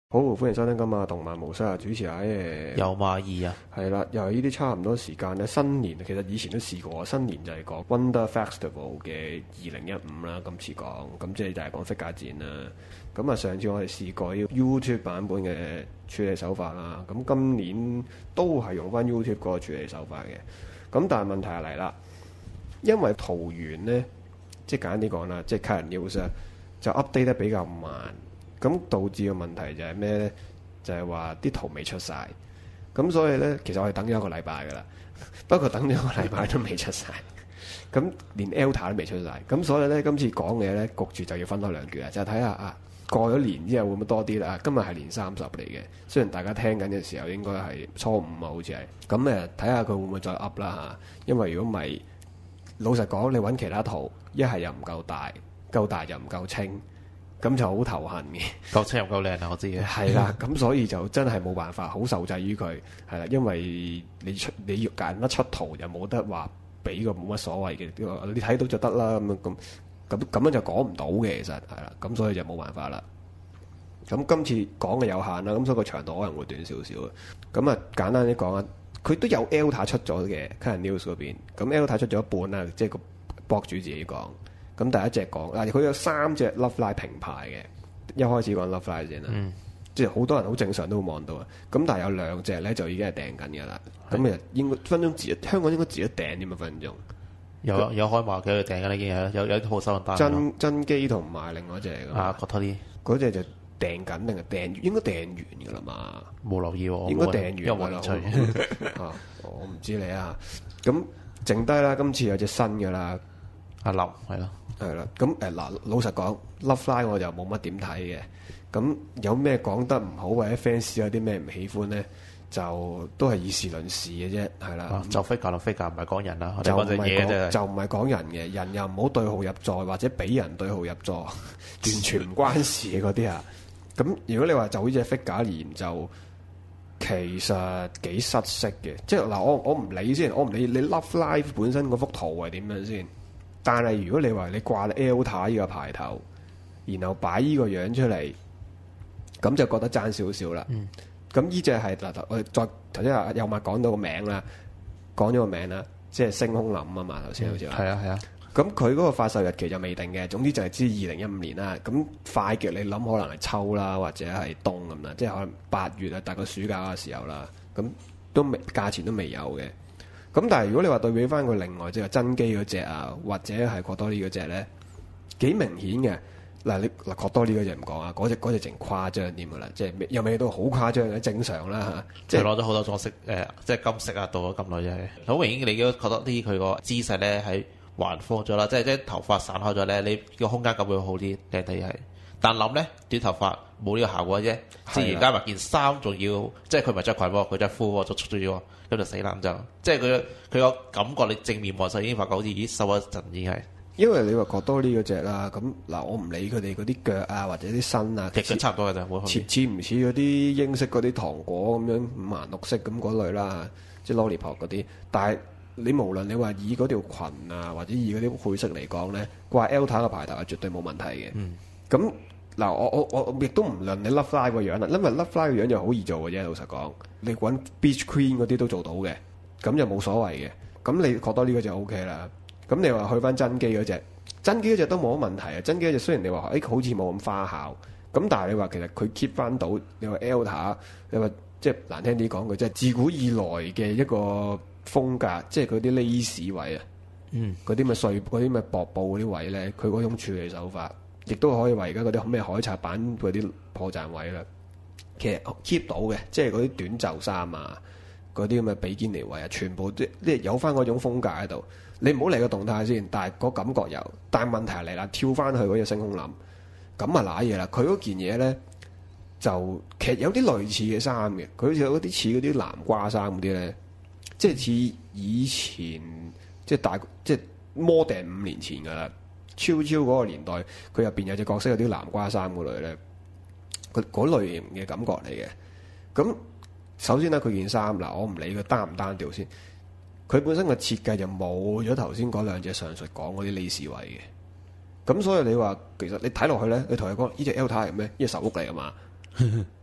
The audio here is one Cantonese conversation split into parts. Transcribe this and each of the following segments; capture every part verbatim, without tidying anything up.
好，歡迎收聽今日動漫模式啊！主持阿誒， 有馬二啊， 係啦，又係呢啲差唔多時間咧。新年其實以前都試過，新年就係講 Wonder Festival 嘅二零一五啦。今次講咁即係就係講 figure 展啦。咁啊，上次我哋試過呢個 YouTube 版本嘅處理手法啦。咁今年都係用翻 YouTube 嗰個處理手法嘅。咁但係問題係嚟啦，因為圖源呢，即係簡單啲講啦，即係 Current News 啊，就 update 得比較慢。咁導致嘅問題就係咩呢？就係話啲圖未出晒，咁所以呢，其實我哋等咗一個禮拜噶啦，不過等咗一個禮拜都未出晒，咁連 Alta 都未出晒，咁所以呢，今次講嘅呢，焗住就要分開兩橛啊，就睇下啊過咗年之後會唔會多啲啦？今日係年三十嚟嘅，雖然大家聽緊嘅時候應該係初五啊，好似係，咁誒睇下佢會唔會再 up 啦嚇，因為如果唔係，老實講，你揾其他圖，一係又唔夠大，夠大又唔夠清。咁就好頭痕嘅， 夠清又夠靚啊！我知嘅。係啦，咁所以就真係冇辦法，好受制於佢係啦，因為你出你要揀得出圖，又冇得話俾個冇乜所謂嘅，你睇到就得啦。咁樣咁咁咁樣就講唔到嘅，其實係啦，咁所以就冇辦法啦。咁今次講嘅有限啦，咁所以個長度可能會短少少嘅。咁啊，簡單啲講啊，佢都有 Alta 出咗嘅 Current News 嗰邊，咁 Alta 出咗一半啦，即係個博主自己講。咁第一隻講，嗱佢有三隻 Love Live 平排嘅，一開始講 Love Live 先啦，嗯、即係好多人好正常都會望到啊。咁但係有兩隻咧就已經係訂緊嘅啦。咁其實應該分鐘自香港應該自己訂添啊，分鐘有有，有開賣嘅訂緊啦，已經係有有啲好收單。 真真機同埋另外一隻啊，覺得啲嗰隻就訂緊定係訂應該訂完㗎啦嘛？ 冇留意喎， 應該訂完㗎啦。啊，我唔知你啊。咁剩低啦，今次有隻新㗎啦。 阿林係咯， 係啦，咁誒嗱，老實講，Love Live 我就冇乜點睇嘅。咁有咩講得唔好，或者 fans 有啲咩唔喜歡咧，就都係以事論事嘅啫，係啦、啊。 就 figure 同 figure 唔係講人啦， 就唔係講就唔係講人嘅，人又唔好對號入座，或者俾人對號入座，完全唔關事嘅嗰啲啊。咁如果你話就呢隻 figure 而言，就其實幾失色嘅。即係嗱，我我唔理先，我唔理你 Love Live 本身嗰幅圖係點樣先。但係如果你話你掛 Alta 呢個牌頭，然後擺呢個樣出嚟，咁就覺得爭少少啦。咁呢隻係嗱，我哋再頭先阿有麥講到個名啦，講咗個名啦，即係星空林啊嘛，頭先好似話。 係啊係啊。 咁佢嗰個發售日期就未定嘅，總之就係知二零一五年啦。咁快極你諗可能係秋啦，或者係冬咁啦，即係可能八月啊，大概暑假嘅時候啦。咁都未價錢都未有嘅。咁但係如果你話對比翻佢另外即係真機嗰隻啊，或者係確多呢嗰隻咧，幾明顯嘅。嗱你嗱確多呢嗰隻唔講啊，嗰隻嗰隻淨誇張啲㗎啦，即係又未到好誇張嘅，正常啦嚇。即係攞咗好多裝飾誒、呃，即係金色啊，到咗咁耐真係好明顯。你都覺得呢佢個姿勢咧係橫放咗啦，即係即係頭髮散開咗咧，你個空間感會好啲靚啲係。但諗咧短頭髮冇呢個效果啫，即係而家話件衫仲要，即係佢唔係着裙喎，佢着褲喎，就束住咗，咁就死啦咁就，即係佢佢個感覺你正面望實已經發覺好似咦瘦咗一陣已經係。因為你話覺多呢嗰隻啦，咁嗱我唔理佢哋嗰啲腳啊或者啲身啊，其實差唔多嘅咋，似似唔似嗰啲英式嗰啲糖果咁樣五顏六色咁嗰類啦，即係 lollipop 嗰啲。但係你無論你話以嗰條裙啊或者以嗰啲配色嚟講咧，掛 Alta 嘅牌頭係絕對冇問題嘅。咁、嗯嗱，我我我亦都唔論你 Love Live 個樣啦，因為 Love Live 個樣就好易做嘅啫。老實講，你揾 Beach Queen 嗰啲都做到嘅，咁就冇所謂嘅。咁你覺得呢個就 O K 啦。咁你話去翻真機嗰隻，真機嗰隻都冇乜問題啊。真機嗰隻雖然你話誒、欸、好似冇咁花巧，咁但係你話其實佢 keep 翻到，你話 Alta，你話即係難聽啲講句，即係自古以來嘅一個風格，即係嗰啲 lace 位啊，嗯，嗰啲咪碎嗰啲咪薄布嗰啲位咧，佢嗰種處理手法。亦都可以話而家嗰啲咩海賊版嗰啲破綻位啦，其實 keep 到嘅，即係嗰啲短袖衫啊，嗰啲咁嘅比堅尼位啊，全部即係有翻嗰種風格喺度。你唔好嚟個動態先，但係個感覺有。但係問題嚟啦，跳翻去嗰隻星空林，咁啊揦嘢啦。佢嗰件嘢咧就其實有啲類似嘅衫嘅，佢好似有啲似嗰啲南瓜衫嗰啲咧，即係似以前即係大即係摩定五年前㗎啦。超超嗰個年代，佢入邊有隻角色有啲南瓜衫嗰類咧，佢嗰類型嘅感覺嚟嘅。咁首先咧，佢件衫嗱，我唔理佢單唔單調先，佢本身嘅設計就冇咗頭先嗰兩隻上述講嗰啲 lace 位嘅。咁所以你話其實你睇落去咧，你同佢講呢隻 Alta 係咩？呢隻手屋嚟㗎嘛？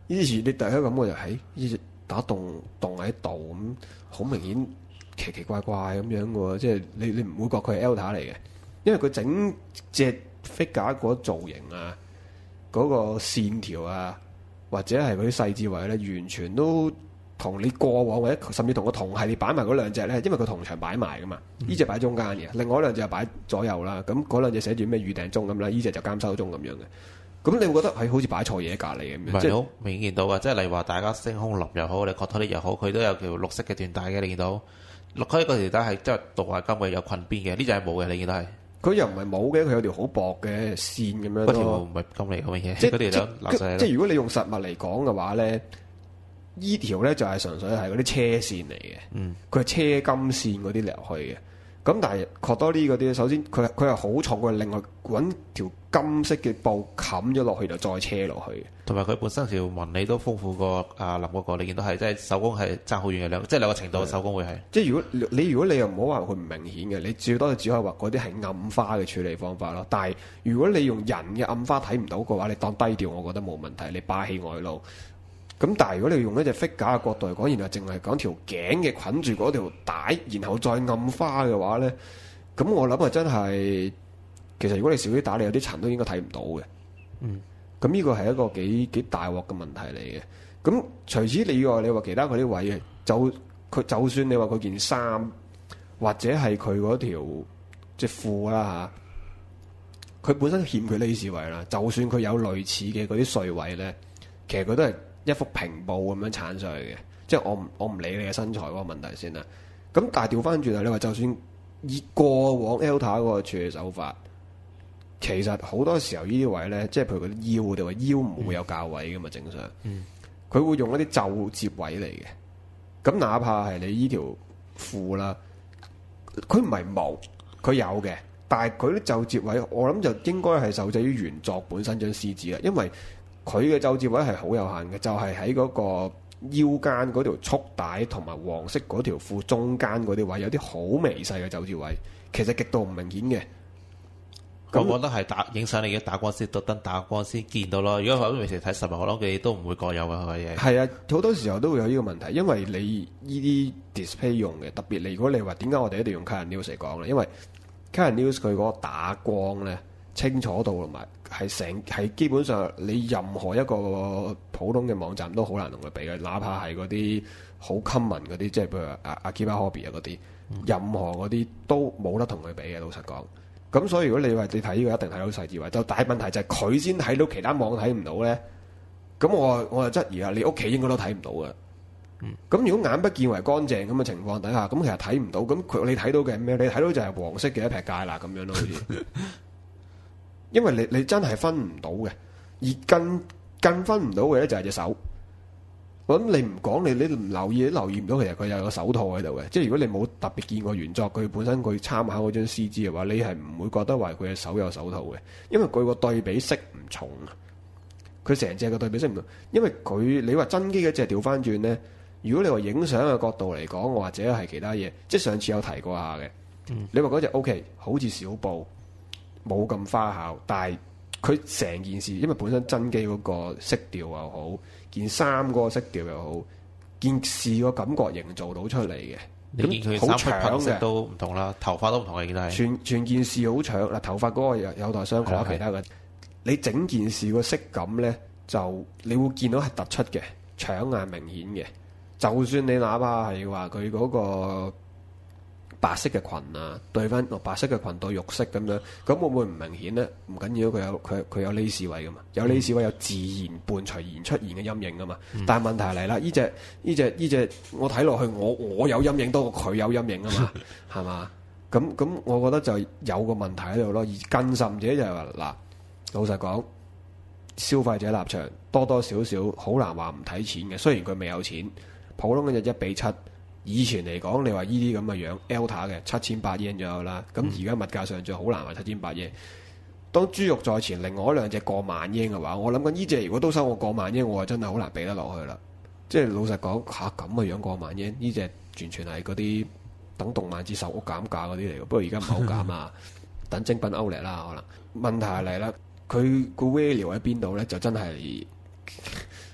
呢次你第一感覺就係呢隻打洞洞喺度咁，好明顯奇奇怪怪咁樣嘅喎，即係你你唔會覺佢係 Elta 嚟嘅，因為佢整隻 figure 嗰造型啊，嗰、嗰個線條啊，或者係嗰啲細節位咧，完全都同你過往或者甚至同個同系列擺埋嗰兩隻咧，因為佢同場擺埋噶嘛，呢隻擺中間嘅，另外兩隻就擺左右啦。咁嗰兩隻寫住咩預訂中咁啦，呢隻就監收中咁樣嘅。咁你會覺得係好似擺錯嘢隔離咁樣，即係好明顯見到啊！即係例如話大家星空林又好，你角拖啲又好，佢都有條綠色嘅緞帶嘅，你見到綠嗰條緞帶係即係鍍金嘅，有裙邊嘅，呢隻係冇嘅，你見到係。 佢又唔係冇嘅，佢有條好薄嘅線咁樣咯。 嗰條唔係金嚟咁嘅嘢， 即嗰條就垃圾。 即係如果你用實物嚟講嘅話咧，依條咧就係純粹係嗰啲車線嚟嘅。嗯，佢係車金線嗰啲嚟去嘅。咁但係 Cordoli 嗰啲，首先佢佢係好重，佢係另外揾條金色嘅布冚咗落去就再車落去。 同埋佢本身條紋理都豐富過阿林嗰個，你見到係即係手工係爭好遠嘅兩，即係兩個程度嘅手工會係。 即係如果你如果你又唔好話佢唔明顯嘅，你最多只可以話嗰啲係暗花嘅處理方法咯。但係如果你用人嘅暗花睇唔到嘅話，你當低調，我覺得冇問題。你霸氣外露。咁但係如果你用一隻 figure 嘅角度嚟講，然後淨係講條頸嘅捆住嗰條帶，然後再暗花嘅話咧，咁我諗啊真係，其實如果你少啲打，你有啲層都應該睇唔到嘅。嗯。咁呢個係一個幾幾大鑊嘅問題嚟嘅。咁除此以外，你話其他嗰啲位嘅，就佢就算你話佢件衫，或者係佢嗰條即係褲啦嚇，佢本身欠佢 lace 位啦，就算佢有類似嘅嗰啲碎位咧，其實佢都係一幅平布咁樣鏟上去嘅，即係我唔我唔理你嘅身材嗰個問題先啦。咁但係調翻轉頭，你話就算以過往 Elta 嗰個處理手法，其實好多時候呢啲位咧，即係譬如佢啲腰，我哋話腰唔會有較位噶嘛，正常。嗯。佢會用一啲皺摺位嚟嘅。咁哪怕係你呢條褲啦，佢唔係冇，佢有嘅，但係佢啲皺摺位，我諗就應該係受制於原作本身張 C G 啦，因為佢嘅皺摺位係好有限嘅，就係喺嗰個腰間嗰條束帶同埋黃色嗰條褲中間嗰啲位，有啲好微細嘅皺摺位，其實極度唔明顯嘅。 我覺得係打影相嚟嘅，打光先特登打光先見到咯。如果我平時睇實物，我諗佢都唔會各有嘅嗰嘢。係啊， 好多時候都會有呢個問題，因為你呢啲 display 用嘅，特別你如果你話點解我哋一定要用 Carat News 嚟講咧？因為 Carat News 佢嗰個打光咧，清楚度同埋係成係基本上你任何一個普通嘅網站都好難同佢比嘅，哪怕係嗰啲好 common 嗰啲，即係譬如阿 Akiba Hobby 啊嗰啲，嗯、任何嗰啲都冇得同佢比嘅。老實講。咁所以如果你話你睇呢個一定睇到細節位，就大問題就係佢先睇到，其他網睇唔到咧。咁我我就質疑啊，你屋企應該都睇唔到嘅。咁、嗯、如果眼不見為乾淨咁嘅情況底下，咁其實睇唔到。咁佢你睇到嘅係咩？你睇到就係黃色嘅一撇芥辣咁樣咯，好似。因為你你真係分唔到嘅，而更更分唔到嘅咧就係隻手。我諗你唔講，你你唔留意，你留意唔到，其實佢有個手套喺度嘅。即係如果你冇特別見過原作，佢本身佢參考嗰張 C G 嘅話，你係唔會覺得話佢嘅手有手套嘅，因為佢個對比色唔重啊。佢成隻個對比色唔重，因為佢你話真機嗰隻調翻轉咧。如果你話影相嘅角度嚟講，或者係其他嘢，即係上次有提過下嘅。嗯、你話嗰隻 O K，好似小布，冇咁花巧，但係佢成件事，因為本身真機嗰個色調又好。件衫嗰個色調又好，件事個感覺營造到出嚟嘅。 你見佢衫嘅配色都唔同啦，頭髮都唔同嘅，見到係。全全件事好長嗱，頭髮嗰個有有待商榷，其他嘅。你整件事個色感咧，就你會見到係突出嘅，搶眼明顯嘅。就算你哪怕係話佢嗰個白色嘅裙啊，對翻白色嘅裙對肉色咁樣，咁會唔會唔明顯咧？唔緊要，佢有佢佢有 lace 位噶嘛，有 lace 位有自然伴隨而出現嘅陰影噶嘛。嗯、但係問題嚟啦，呢隻呢隻呢隻我睇落去，我我有陰影多過佢有陰影啊嘛，係嘛？咁咁，我覺得就有個問題喺度咯。而更甚者就係話嗱，老實講，消費者立場多多少少好難話唔睇錢嘅。雖然佢未有錢，普通嘅就一比七。以前嚟講，你話呢啲咁嘅樣 Elta 嘅七千八 yen 左右啦，咁而家物價上漲好難話七千八 yen。當豬肉在前，另外兩隻過萬 yen 嘅話，我諗緊呢隻如果都收我過萬 yen，我真係好難俾得落去啦。即係老實講嚇咁嘅樣過萬 yen，呢隻完全係嗰啲等動漫節售屋減價嗰啲嚟嘅。不過而家唔係好減啊，等精品歐力啦可能。問題係嚟啦，佢個 value 喺邊度咧？就真係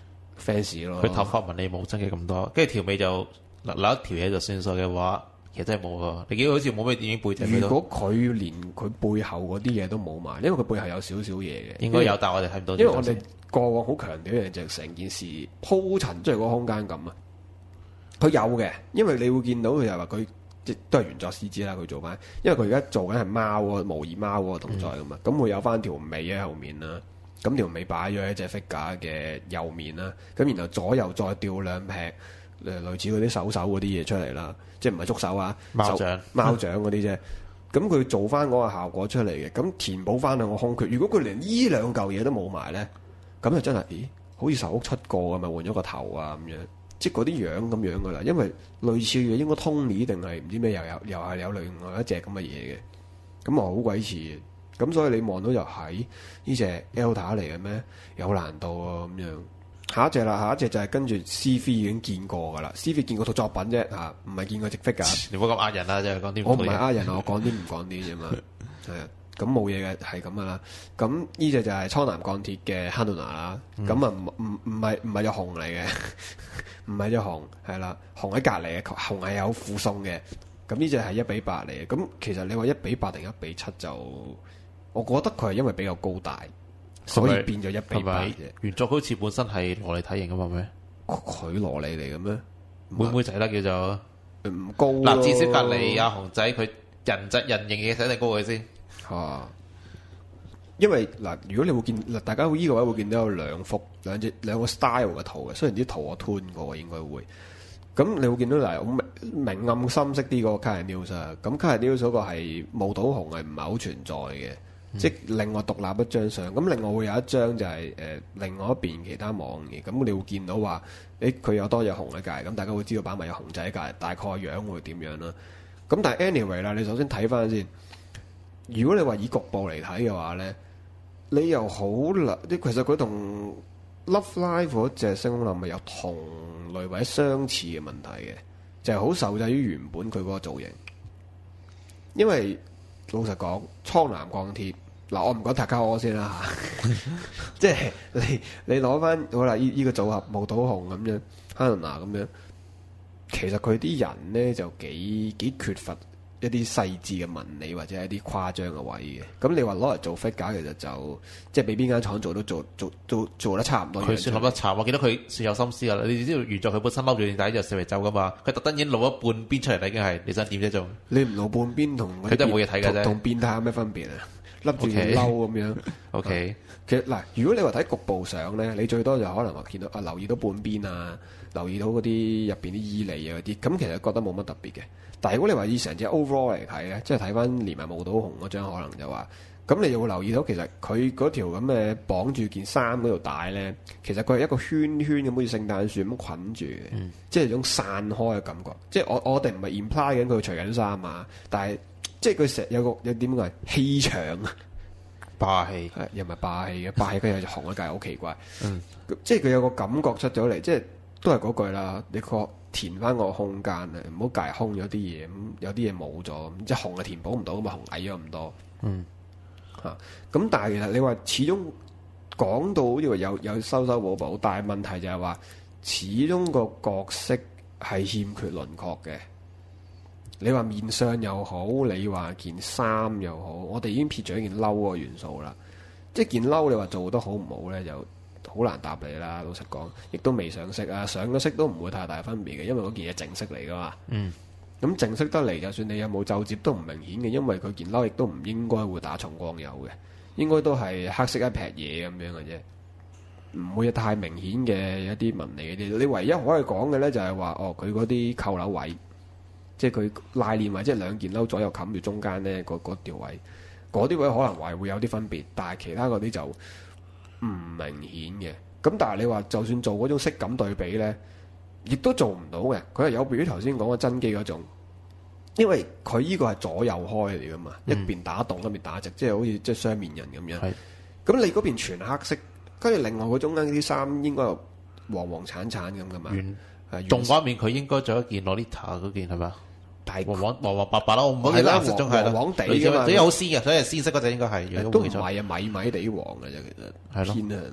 fans 咯。 佢頭髮紋理冇真嘅咁多，跟住條尾就嗱嗱一條嘢就算數嘅話，其實真係冇喎。你見到好似冇咩電影背脊。 如果佢連佢背後嗰啲嘢都冇埋，因為佢背後有少少嘢嘅， 應該有，但係我哋睇唔到。 因為我哋過往好強調一樣就係成件事鋪陳出嚟嗰個空間感啊。佢有嘅，因為你會見到佢又話佢即都係原作師知啦，佢做翻，因為佢而家做緊係貓喎，模擬貓嗰個動作噶嘛，咁會、嗯、有翻條尾喺後面啦，咁條尾擺咗喺隻 figure 嘅右面啦，咁然後左右再吊兩劈誒類似嗰啲手手嗰啲嘢出嚟啦，即係唔係觸手啊， 貓掌貓掌嗰啲啫，咁佢做翻嗰個效果出嚟嘅，咁填補翻兩個空缺。如果佢連呢兩嚿嘢都冇埋咧，咁就真係，咦，好似壽屋出過咁咪換咗個頭啊咁樣。即係嗰啲樣咁樣噶啦，因為類似嘅應該 Tony 定係唔知咩又有又係有另外一隻咁嘅嘢嘅，咁啊好鬼似，咁所以你望到就係呢隻 Elta 嚟嘅咩？有難度啊咁樣。下一隻啦，下一隻就係跟住 C V 已經見過噶啦 ，C V 見過套作品啫嚇，唔係見過直 figure。 你唔好咁呃人啦，即係講啲。 我唔係呃人啊，我講啲唔講啲啫嘛，係啊。咁冇嘢嘅，係咁噶啦。咁呢隻就係蒼藍鋼鐵嘅 Hanuna 啦。咁啊唔唔唔係唔係隻熊嚟嘅，唔係隻熊，係啦，熊喺隔離嘅，熊係有附送嘅。咁呢隻係一比八嚟嘅。咁其實你話一比八定一比七就，我覺得佢係因為比較高大，所以變咗一比八嘅。 原作好似本身係蘿莉體型噶嘛咩？ 佢蘿莉嚟嘅咩？ 妹妹仔啦叫做唔高。 嗱，至少隔離阿熊仔佢人質人形嘅，使定高佢先。 啊，因為嗱，如果你會見嗱，大家依個位會見到有兩幅兩隻兩個 style 嘅圖嘅，雖然啲圖我 turn 過應該會，咁你會見到嗱，好明明暗深色啲嗰個 Kaja News 啊，咁 Kaja News 嗰個係霧島紅係唔係好存在嘅，嗯、即係另外獨立一張相，咁另外會有一張就係、是、誒、呃、另外一邊其他網嘅，咁你會見到話，誒佢有多隻熊喺隔離，咁大家會知道擺埋有熊仔喺隔離，大概樣會點樣啦。咁但係 anyway 啦，你首先睇翻先。如果你話以局部嚟睇嘅話咧，你又好難，啲其實佢同 Love Live 嗰隻星空林咪有同類或者相似嘅問題嘅，就係、是、好受制於原本佢嗰個造型。因為老實講，蒼藍鋼鐵嗱，我唔講塔卡柯先啦嚇，即係你你攞翻好啦，依依個組合霧島紅咁樣 Hanuna 咁樣，其實佢啲人咧就幾幾缺乏一啲細緻嘅紋理或者一啲誇張嘅位嘅，咁你話攞嚟做 figure 其實就即係俾邊間廠做都做做做做得差唔多。佢算諗得差，我見到佢算有心思噶啦。你知道原作佢本身嬲住你底就四圍走噶嘛，佢特登已經露一半邊出嚟啦，已經係你想點啫仲？ 你唔露半邊同佢都係冇嘢睇嘅啫， 同變態有咩分別啊？笠住件褸咁樣。 O K， 其實嗱，如果你話睇局部相咧，你最多就可能話見到啊，留意到半邊啊，留意到嗰啲入邊啲衣領啊嗰啲，咁其實覺得冇乜特別嘅。但係如果你話以成隻 overall 嚟睇咧，即係睇翻連埋霧島紅嗰張，可能就話，咁你就會留意到其實佢嗰條咁嘅綁住件衫嗰條帶咧，其實佢係一個圈圈咁，好似聖誕樹咁捆住嘅，嗯、即係種散開嘅感覺。即係我我哋唔係 imply 緊佢除緊衫啊，但係即係佢成有個有點講係氣場啊， 霸氣係又唔係霸氣嘅，霸氣佢有隻紅一界好奇怪，嗯、即係佢有個感覺出咗嚟，即係都係嗰句啦，你確。填翻個空間啊，唔好隔空咗啲嘢，咁有啲嘢冇咗，即係紅係填補唔到，咁啊紅矮咗咁多。嗯，嚇、啊，咁但係其實你話始終講到好似話有有修修補補，但係問題就係話始終個角色係欠缺輪廓嘅。你話面相又好，你話件衫又好，我哋已經撇咗一件褸個元素啦。即係件褸，你話做得好唔好咧？就好難答你啦，老實講，亦都未上色啊，上咗色都唔會太大分別嘅，因為嗰件嘢正色嚟噶嘛。嗯。咁正色得嚟，就算你有冇皺摺都唔明顯嘅，因為佢件褸亦都唔應該會打重光油嘅，應該都係黑色一撇嘢咁樣嘅啫，唔會有太明顯嘅一啲紋理嗰啲。你唯一可以講嘅咧就係話，哦，佢嗰啲扣鈕位，即係佢拉鏈位，即係兩件褸左右冚住中間咧，嗰嗰條位，嗰啲位可能係會有啲分別，但係其他嗰啲就唔明顯嘅，咁但係你話就算做嗰種色感對比咧，亦都做唔到嘅。佢係有別於頭先講嘅真機嗰種，因為佢依個係左右開嚟噶嘛，嗯、一邊打戙一邊打直，即係好似即係雙面人咁樣。咁是你嗰邊全黑色，跟住另外嗰中間啲衫應該又黃黃橙橙咁噶嘛。 原動畫面佢應該着一件 Lolita 嗰件係咪啊？ 但係黃黃黃黃白白啦，我唔記得顏色中係啦，黃地㗎嘛，所以好鮮嘅，所以係鮮色嗰隻應該係。都唔係啊，米米地黃嘅啫，其實偏向。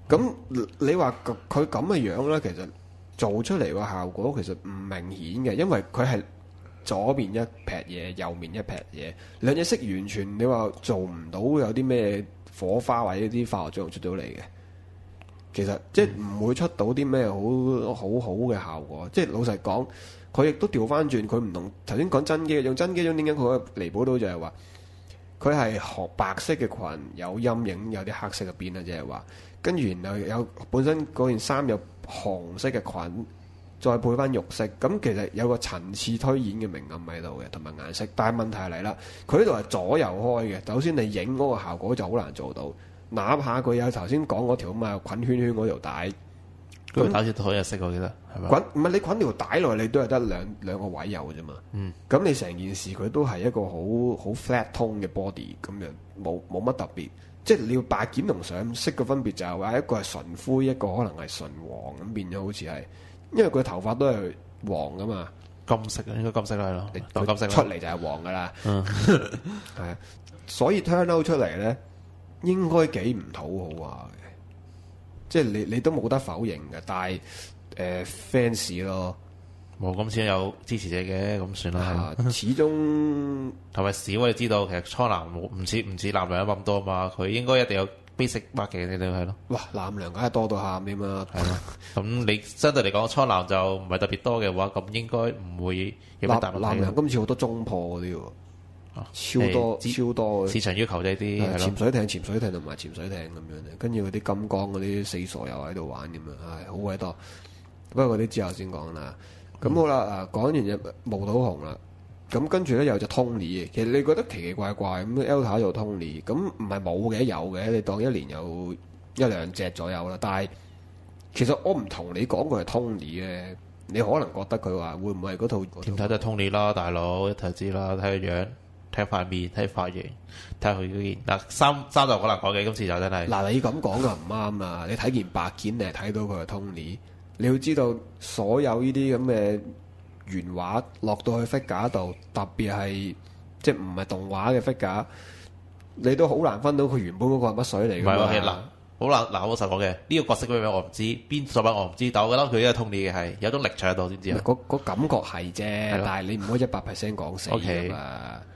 咁你話佢咁嘅樣咧，其實做出嚟個效果其實唔明顯嘅，因為佢係左邊一撇嘢，右面一撇嘢，兩隻色完全你話做唔到有啲咩火花或者啲化學作用出到嚟嘅。其實即係唔會出到啲咩好好好嘅效果。即係老實講，佢亦都調翻轉，佢唔同頭先講真機用真機種點解佢可以彌補到就係話，佢係學白色嘅裙有陰影，有啲黑色嘅邊啊，即係話。跟住然後有本身嗰件衫有紅色嘅裙，再配翻肉色，咁其實有個層次推演嘅明暗喺度嘅，同埋顏色。但係問題嚟啦，佢呢度係左右開嘅，首先你影嗰個效果就好難做到。哪怕佢有頭先講嗰條咁啊捆圈圈嗰條帶， 咁打住可以色我記得係咪？ 捆唔係你捆條帶落去，你都係得兩兩個位有嘅啫嘛。嗯，咁你成件事佢都係一個好好 flat tone 嘅 body 咁樣，冇冇乜特別。即係你要白件同上色嘅分別就係話一個係純灰，一個可能係純黃咁變咗，好似係，因為佢頭髮都係黃噶嘛， 金色啊，應該金色係咯，當金色出嚟就係黃噶啦，係啊，所以 turn out 出嚟咧應該幾唔討好啊嘅，即係你你都冇得否認嘅，但係誒 fans 咯。 冇咁先有支持者嘅，咁算啦。 啊、始終同埋少我哋知道，其實蒼藍冇唔似唔似藍娘咁多嘛，佢應該一定有 basic market 嘅，你係咯。 哇，藍娘梗係多到喊添嘛。 係咯。咁你相對嚟講，蒼藍就唔係特別多嘅話，咁應該唔會有咩大問題。 藍娘今次好多中破嗰啲喎，啊、超多、欸、超多。 市場要求低啲，係咯。 潛水艇、潛水艇同埋潛水艇咁樣，跟住嗰啲金剛嗰啲四傻又喺度玩咁樣，唉，好鬼多。不過嗰啲之後先講啦。咁、嗯、好啦，啊講完隻霧島紅啦，咁跟住咧有隻 Tony 嘅，其實你覺得奇奇怪怪咁 Elta 做 Tony，咁唔係冇嘅，有嘅，你當一年有一兩隻左右啦。但係其實我唔同你講佢係 Tony 嘅，你可能覺得佢話會唔會係嗰套？ 點睇都係 Tony 啦，大佬一睇就知啦，睇個樣，睇塊面，睇髮型，睇下佢嗰件嗱衫衫就好難講嘅，今次就真係嗱你咁講就唔啱啊！你睇件白件你係睇到佢係 Tony。你要知道，所有呢啲咁嘅原畫落到去 figure 度，特別係即係唔係動畫嘅 figure，你都好難分到佢原本嗰個係乜水嚟㗎嘛。唔係喎， 嗱，好難嗱，好老實講嘅，呢個角色咩名我唔知，邊作品我唔知，但我覺得佢呢個 Tony 嘅係有種力場喺度先知啊。 嗰嗰感覺係啫，但係你唔可以一百 percent 講死㗎嘛。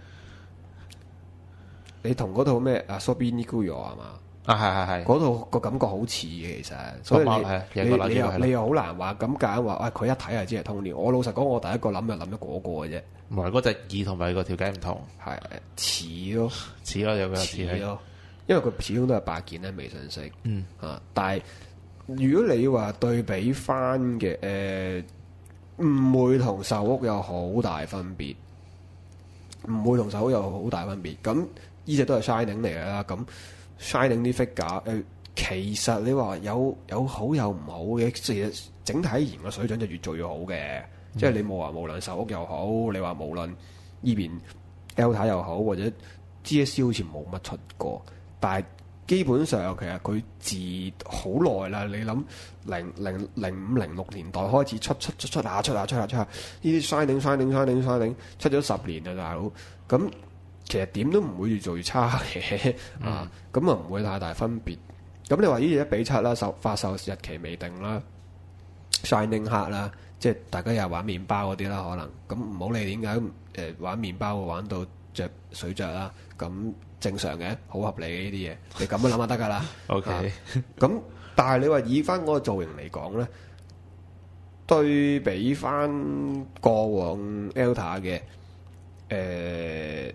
你同嗰套咩啊 Sobi Nikuyo 係嘛？ 啊，係係係， 嗰度個感覺好似嘅，其實，所以你你你又你又好難話咁揀話，啊佢一睇就知係 Tony。我老實講，我第一個諗就諗咗嗰個嘅啫。 唔係嗰隻耳同埋個條頸唔同， 係似咯， 似咯，有個似咯，因為佢始終都係白件咧，微信色。嗯啊，但係如果你話對比翻嘅，誒唔會同壽屋有好大分別，唔會同壽屋有好大分別。咁呢隻都係 Shining 嚟嘅啦，咁。Shining 啲 figure 誒，其實你話有有好有唔好嘅，其實整體而言個水準就越做越好嘅。嗯、即係你冇話無論壽屋又好，你話無論依邊 Elta 又好，或者 G S C 好似冇乜出過，但係基本上其實佢自好耐啦。你諗零零零五零六年代開始出出出出下出下出下出下，呢啲 Shining Shining Shining Shining 出咗十年啊，大佬咁。其實點都唔會越做越差嘅，嗯、啊，咁啊唔會太大分別。咁你話呢隻一比七啦，售發售日期未定啦 ，Shining 黑啦，即係大家又玩麵包嗰啲啦，可能咁唔好理點解誒玩麵包會玩到着水着啦，咁正常嘅，好合理嘅呢啲嘢，你咁樣諗下得㗎啦。OK，咁、啊、但係你話以翻嗰個造型嚟講咧，對比翻過往 Elta 嘅誒。呃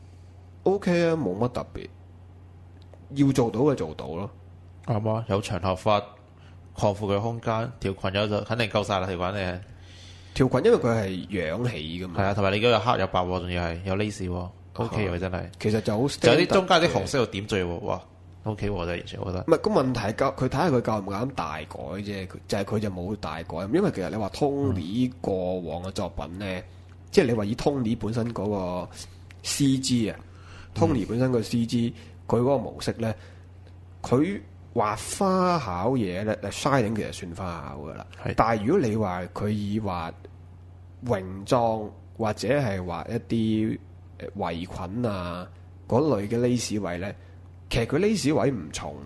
O K 啊，冇乜特別，要做到嘅做到咯。 啱啊，有長頭髮，擴闊佢空間，條裙有就肯定夠晒啦。條裙你係條裙，因為佢係仰起噶嘛。 係啊，同埋你嗰個黑有白喎，仲要係有 lace 喎。O K 喎，真係。其實就好， 就有啲中間啲紅色度點綴喎。哇，O K 喎，真係完全我覺得。 唔係個問題，夠佢睇下佢夠唔夠膽大改啫。就係佢就冇大改，因為其實你話 Tony 過往嘅作品咧，嗯、即係你話以 Tony 本身嗰個 C G 啊。Tony 本身個 C G 佢嗰個模式咧，佢畫花巧嘢咧，Shining 其實算花巧噶啦。是但係如果你話佢以畫泳裝或者係畫一啲圍裙啊嗰類嘅 lace 位咧，其實佢 lace 位唔重嘅，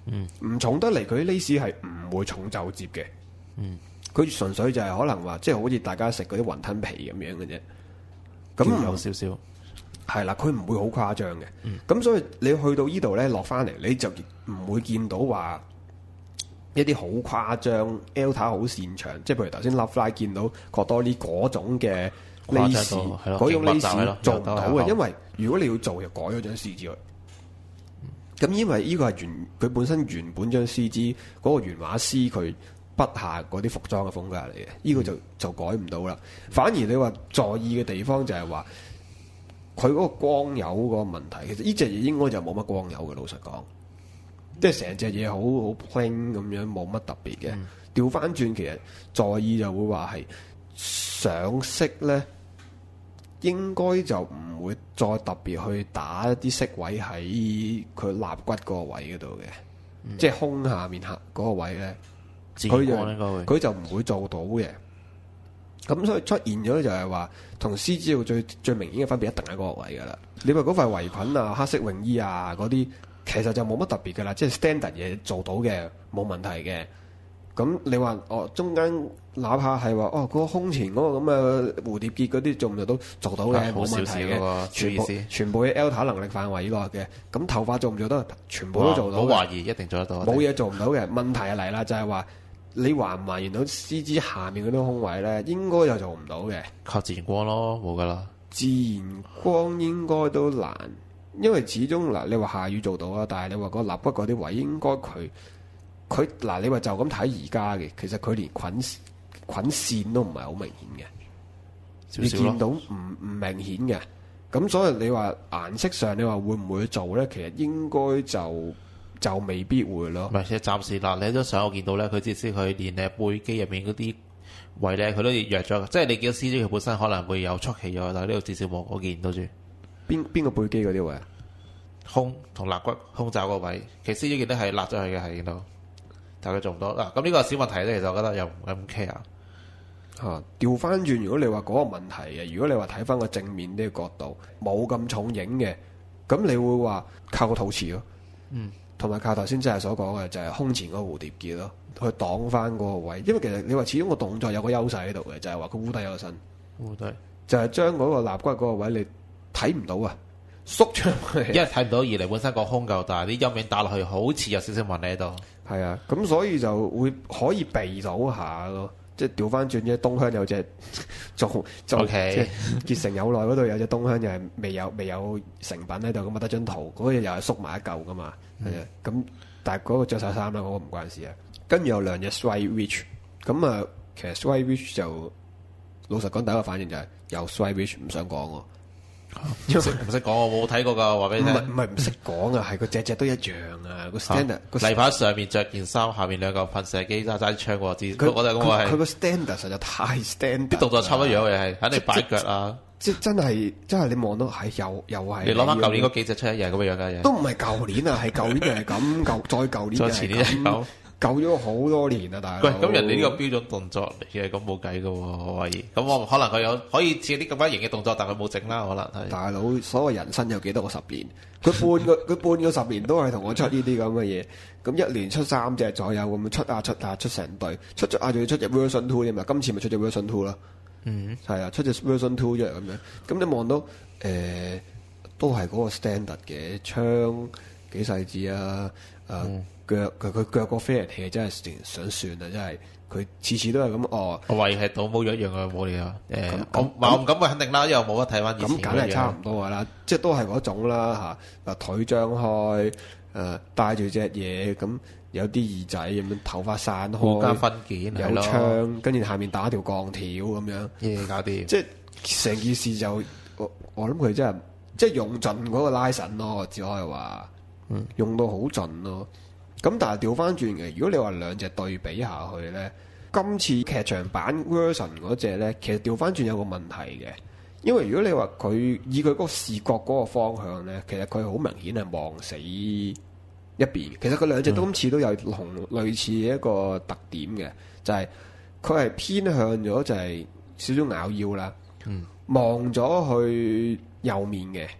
嗯， 唔重得嚟，佢啲 lace 係唔會重就接嘅。 嗯， 佢純粹就係可能話，即係好似大家食嗰啲雲吞皮咁樣嘅啫。咁有少少係啦，佢唔會好誇張嘅。咁、 嗯、 所以你去到呢度咧，落翻嚟你就唔會見到話一啲好誇張 Elta 好擅長，即係譬如頭先 Lovefly 見到過多啲嗰種嘅 lace，嗰種 lace 做唔到嘅，因為如果你要做，就改咗張 C G 去。咁因為呢個係原佢本身原本張 C G 嗰個原畫師佢筆下嗰啲服裝嘅風格嚟嘅，呢、這個就就改唔到啦。反而你話在意嘅地方就係話佢嗰個光油嗰個問題，其實呢隻嘢應該就冇乜光油嘅，老實講，即係成隻嘢好好 plain 咁樣，冇乜特別嘅。調翻轉，其實在意就會話係上色咧，應該就唔會再特別去打一啲色位喺佢肋骨嗰個位嗰度嘅，嗯、即係胸下面下嗰個位咧。佢就佢就唔會做到嘅，咁所以出現咗就係話同 C G 最最明顯嘅分別一定喺嗰個位噶啦。你話嗰塊圍裙啊、黑色泳衣啊嗰啲，其實就冇乜特別噶啦，即係 standard 嘢做到嘅冇問題嘅。咁你話哦，中間哪怕係話哦，嗰、嗰個胸前嗰個咁嘅蝴蝶結嗰啲做唔做到？做到嘅，冇問題嘅，全部全部喺 Elta 能力範圍以內嘅。咁頭髮做唔做得？全部都做到。 唔好懷疑，一定做得到。 冇嘢做唔到嘅。問題係嚟啦，就係話。你還唔還原到 C G 下面嗰啲空位咧，應該就做唔到嘅。 靠自然光咯，冇噶啦。 自然光應該都難，因為始終嗱，你話下雨做到啊，但係你話個肋骨嗰啲位應該佢佢嗱，你話就咁睇而家嘅，其實佢連菌菌線都唔係好明顯嘅，你見到唔唔明顯嘅。咁所以你話顏色上，你話會唔會做咧？其實應該就。就未必會咯。 唔係，其實暫時嗱，你都想我見到咧，佢至少佢連誒背肌入面嗰啲位咧，佢都弱咗。即係你見到 C G 佢本身可能會有束起咗，但係呢度至少冇我見到住。 邊邊個背肌嗰啲位啊？ 胸同肋骨、胸罩個位，其實 C G 見到係辣咗佢嘅，係見到，但係佢做唔到。嗱，咁呢個小問題咧，其實我覺得又唔咁 care。 嚇，調翻轉，如果你話嗰個問題嘅，如果你話睇翻個正面啲嘅角度，冇咁重影嘅，咁你會話靠個肚臍咯。嗯。同埋靠頭先真係所講嘅就係胸前嗰個蝴蝶結咯，去擋翻嗰個位。因為其實你話始終個動作有個優勢喺度嘅，就係話佢烏低咗個身，烏低就係將嗰個肋骨嗰個位你睇唔到啊，縮出去。 因為睇唔到，二嚟本身個胸夠大，啲陰影打落去好似有少少紋喺度。 係啊，咁所以就會可以避到下咯。即係調翻轉啫，東鄉有隻做做 Okay. 即係結成有耐嗰度有隻東鄉，又係未有未有成品喺度，咁啊得張圖，嗰、那、嘢、個、又係縮埋一嚿噶嘛，係啊、嗯，咁但係嗰個着晒衫啦，嗰、那個唔關事啊。跟住有兩隻 Swipe Reach，咁啊，其實 Swipe Reach 就老實講，第一個反應就係有 Swipe Reach 唔想講喎。 唔識唔識講，我冇睇過㗎，話俾你聽。 唔係唔識講啊，係個隻隻都一樣啊，個 standard 個例牌上面着件衫，下面兩嚿噴射機揸揸槍喎，知佢我覺得咁係。 佢個 standard 實在太 standard， 啲動作差唔多樣嘅係，肯定擺腳啊。 即係真係真係你望到係又又係。 你攞翻舊年嗰幾隻出一樣咁嘅樣嘅嘢。 都唔係舊年啊，係舊年就係咁，舊再舊年就再前年係咁。 舊咗好多年啊，大佬。 喂，咁人哋呢個標準動作嚟嘅，咁冇計㗎喎，我懷疑。咁我可能佢有可以似啲咁樣型嘅動作，但佢冇整啦，可能係。大佬，所謂人生有幾多個十年？佢半個佢半個十年都係同我出呢啲咁嘅嘢。咁一年出三隻左右咁出啊出啊出成隊，出咗啊仲要出隻 version two 添嘛？今次咪出隻 version two 咯。嗯。係啊，出隻 version two 啫咁樣。咁你望到誒、呃、都係嗰個 standard 嘅槍幾細緻啊！誒、呃。嗯腳佢佢腳個飛人氣真係想算啊！真係佢次次都係咁哦。 我懷疑係倒模一樣嘅冇理啊。誒、欸， 嗯、 我我唔敢話肯定啦，因為冇得睇翻以前。咁梗係差唔多噶啦，即係都係嗰種啦嚇。嗱腿張開，誒、呃、帶住隻嘢，咁有啲耳仔咁樣，頭髮散開， 加分件有槍，跟住下面打條鋼條咁樣， 嘢搞掂。 即係成件事就我我諗佢真係即係用盡嗰個拉神咯，只可以話，嗯，用到好盡咯。咁但係調翻轉嘅，如果你話兩隻對比下去咧，今次劇場版 version 嗰隻咧，其實調翻轉有個問題嘅，因為如果你話佢以佢嗰個視覺嗰個方向咧，其實佢好明顯係望死一邊。其實佢兩隻都今次都有同類似一個特點嘅，就係佢係偏向咗就係少少咬腰啦，望咗、嗯、去右面嘅。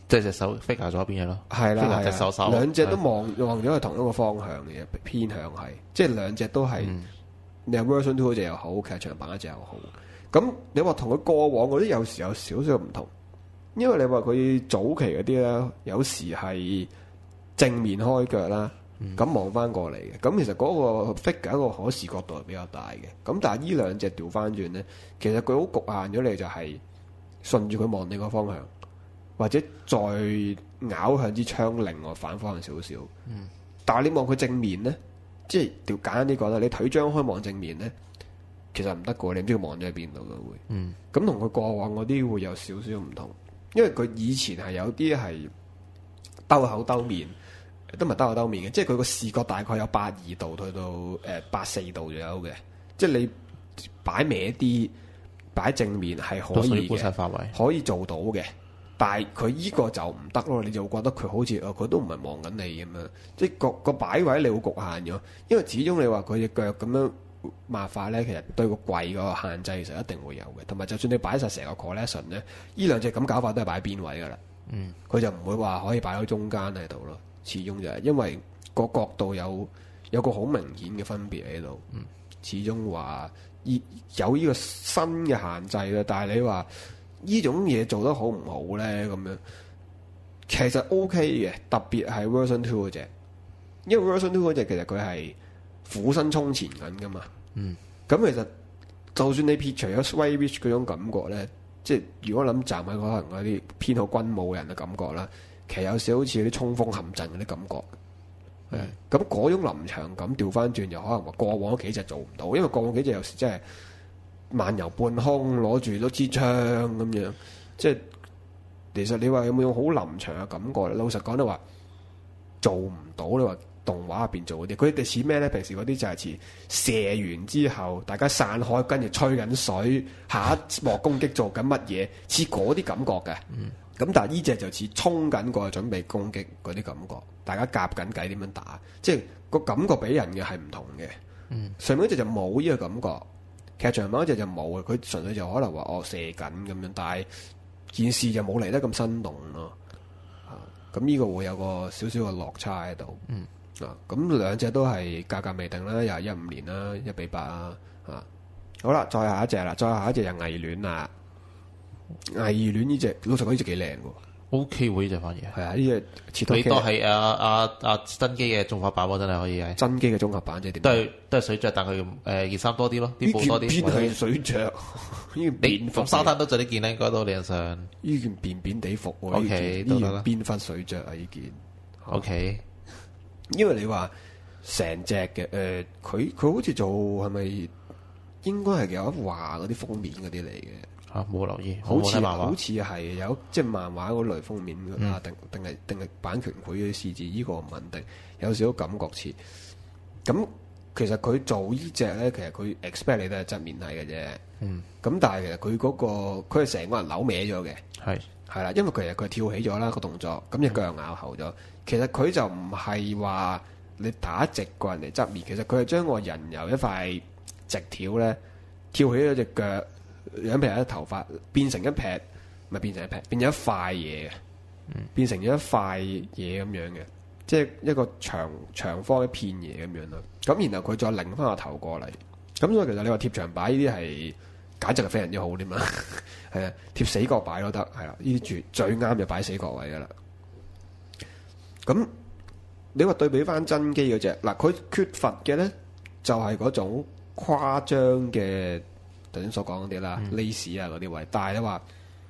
即係隻手 figure 咗邊嘢咯。 係啦 figure 隻係手手啦，兩隻都係望望咗係同一個方向嘅，偏向係，即係兩隻都係。 嗯你係 version two 嗰隻又好，劇場版嗰隻又好。咁你話同佢過往嗰啲有時有少少唔同，因為你話佢早期嗰啲咧，有時係正面開腳啦，咁望翻過嚟嘅。咁其實嗰個 figure 一個可視角度係比較大嘅。咁但係呢兩隻調翻轉咧，其實佢好局限咗你，就係順住佢望你個方向，或者再咬向支槍另外反方向少少。嗯、但係你望佢正面咧。即係調簡單啲講啦，你腿張開望正面咧，其實唔得嘅，你唔知佢望咗喺邊度嘅會。嗯。咁同佢過往嗰啲會有少少唔同，因為佢以前係有啲係兜口兜面，都唔係兜口兜面嘅，即係佢個視覺大概有八二度去到誒八四度左右嘅，即係你擺歪啲擺正面係可以嘅，可以做到嘅。但係佢依個就唔得咯，你就會覺得佢好似啊，佢都唔係望緊你咁樣，即係個個擺位你會局限咗，因為始終你話佢隻腳咁樣抹法咧，其實對個櫃個限制其實一定會有嘅，同埋就算你擺晒成個 collection 咧，呢兩隻咁搞法都係擺邊位噶啦，嗯，佢就唔會話可以擺到中間喺度咯，始終就係因為個角度有有個好明顯嘅分別喺度，嗯，始終話依有呢個新嘅限制啦，但係你話。呢種嘢做得好唔好咧？咁樣其實 OK 嘅，特別係 version two 嗰隻，因為 version two 嗰隻其實佢係俯身衝前緊噶嘛。嗯，咁其實就算你撇除咗 sway reach 嗰種感覺咧，即係如果諗站喺可能嗰啲偏好軍武人嘅感覺啦，其實有時好似啲衝鋒陷陣嗰啲感覺。係、嗯，咁嗰種臨場感調翻轉，又可能話過往嗰幾隻做唔到，因為過往幾隻有時真係。漫遊半空攞住多支槍咁樣，即係其實你話有冇用好臨場嘅感覺？老實講，你話做唔到。你話動畫入邊做嗰啲，佢哋似咩咧？平時嗰啲就係似射完之後，大家散開，跟住吹緊水，下一幕攻擊做緊乜嘢？似嗰啲感覺嘅。咁、嗯、但係呢隻就似衝緊過去準備攻擊嗰啲感覺，大家夾緊計點樣打，即係個感覺俾人嘅係唔同嘅。嗯、上面嗰隻就冇呢個感覺。劇場版嗰隻就冇嘅，佢純粹就可能話哦射緊咁樣，但係件事就冇嚟得咁生動咯。啊，咁呢個會有個少少嘅落差喺度。嗯。啊，咁兩隻都係價格未定啦，又係一五年啦，一比八啊。啊，好啦，再下一隻啦，再下一隻就偽戀啦。偽戀呢隻老實講呢隻幾靚嘅。 O K 喎，呢隻反而係啊，呢隻切多。 你都係阿阿阿真機嘅綜合版喎，真係可以係。 真機嘅綜合版即係點？ 都係都係水着，但係誒件衫多啲咯，啲布多啲。 邊係水着？呢件便服。 沙灘都着呢件咧，應該都理論上。 呢件便便地服喎。 O K，都得啦。 邊忽水着啊？呢件。 O K。 因為你話成隻嘅誒，佢佢好似做係咪應該係有一畫嗰啲封面嗰啲嚟嘅？嚇冇、啊、留意，好似好似係有即係漫畫嗰類封面啊，定定係定係版權佢嘅試字，呢個唔肯定，有少少感覺似。咁其實佢做呢隻咧，其實佢 expect 你都係側面睇嘅啫。嗯。咁但係其實佢嗰、嗰個佢係成個人扭歪咗嘅。係係啦，因為其實佢跳起咗啦個動作，咁隻腳咬後咗。其實佢就唔係話你打直個人嚟側面，其實佢係將個人由一塊直條咧跳起咗隻腳。兩撇一頭髮變成一撇，唔係變成一撇，變咗一塊嘢嘅，嗯、變成咗一塊嘢咁樣嘅，即係一個長長方一片嘢咁樣咯。咁然後佢再擰翻個頭過嚟，咁所以其實你話貼牆擺呢啲係簡直係非常之好啲嘛，係啊，貼死角擺都得，係啦，呢啲最最啱就擺死角位噶啦。咁你話對比翻真機嗰隻，嗱佢缺乏嘅咧就係、是、嗰種誇張嘅。頭先所講嗰啲啦，lace、嗯、啊嗰啲位，但係你話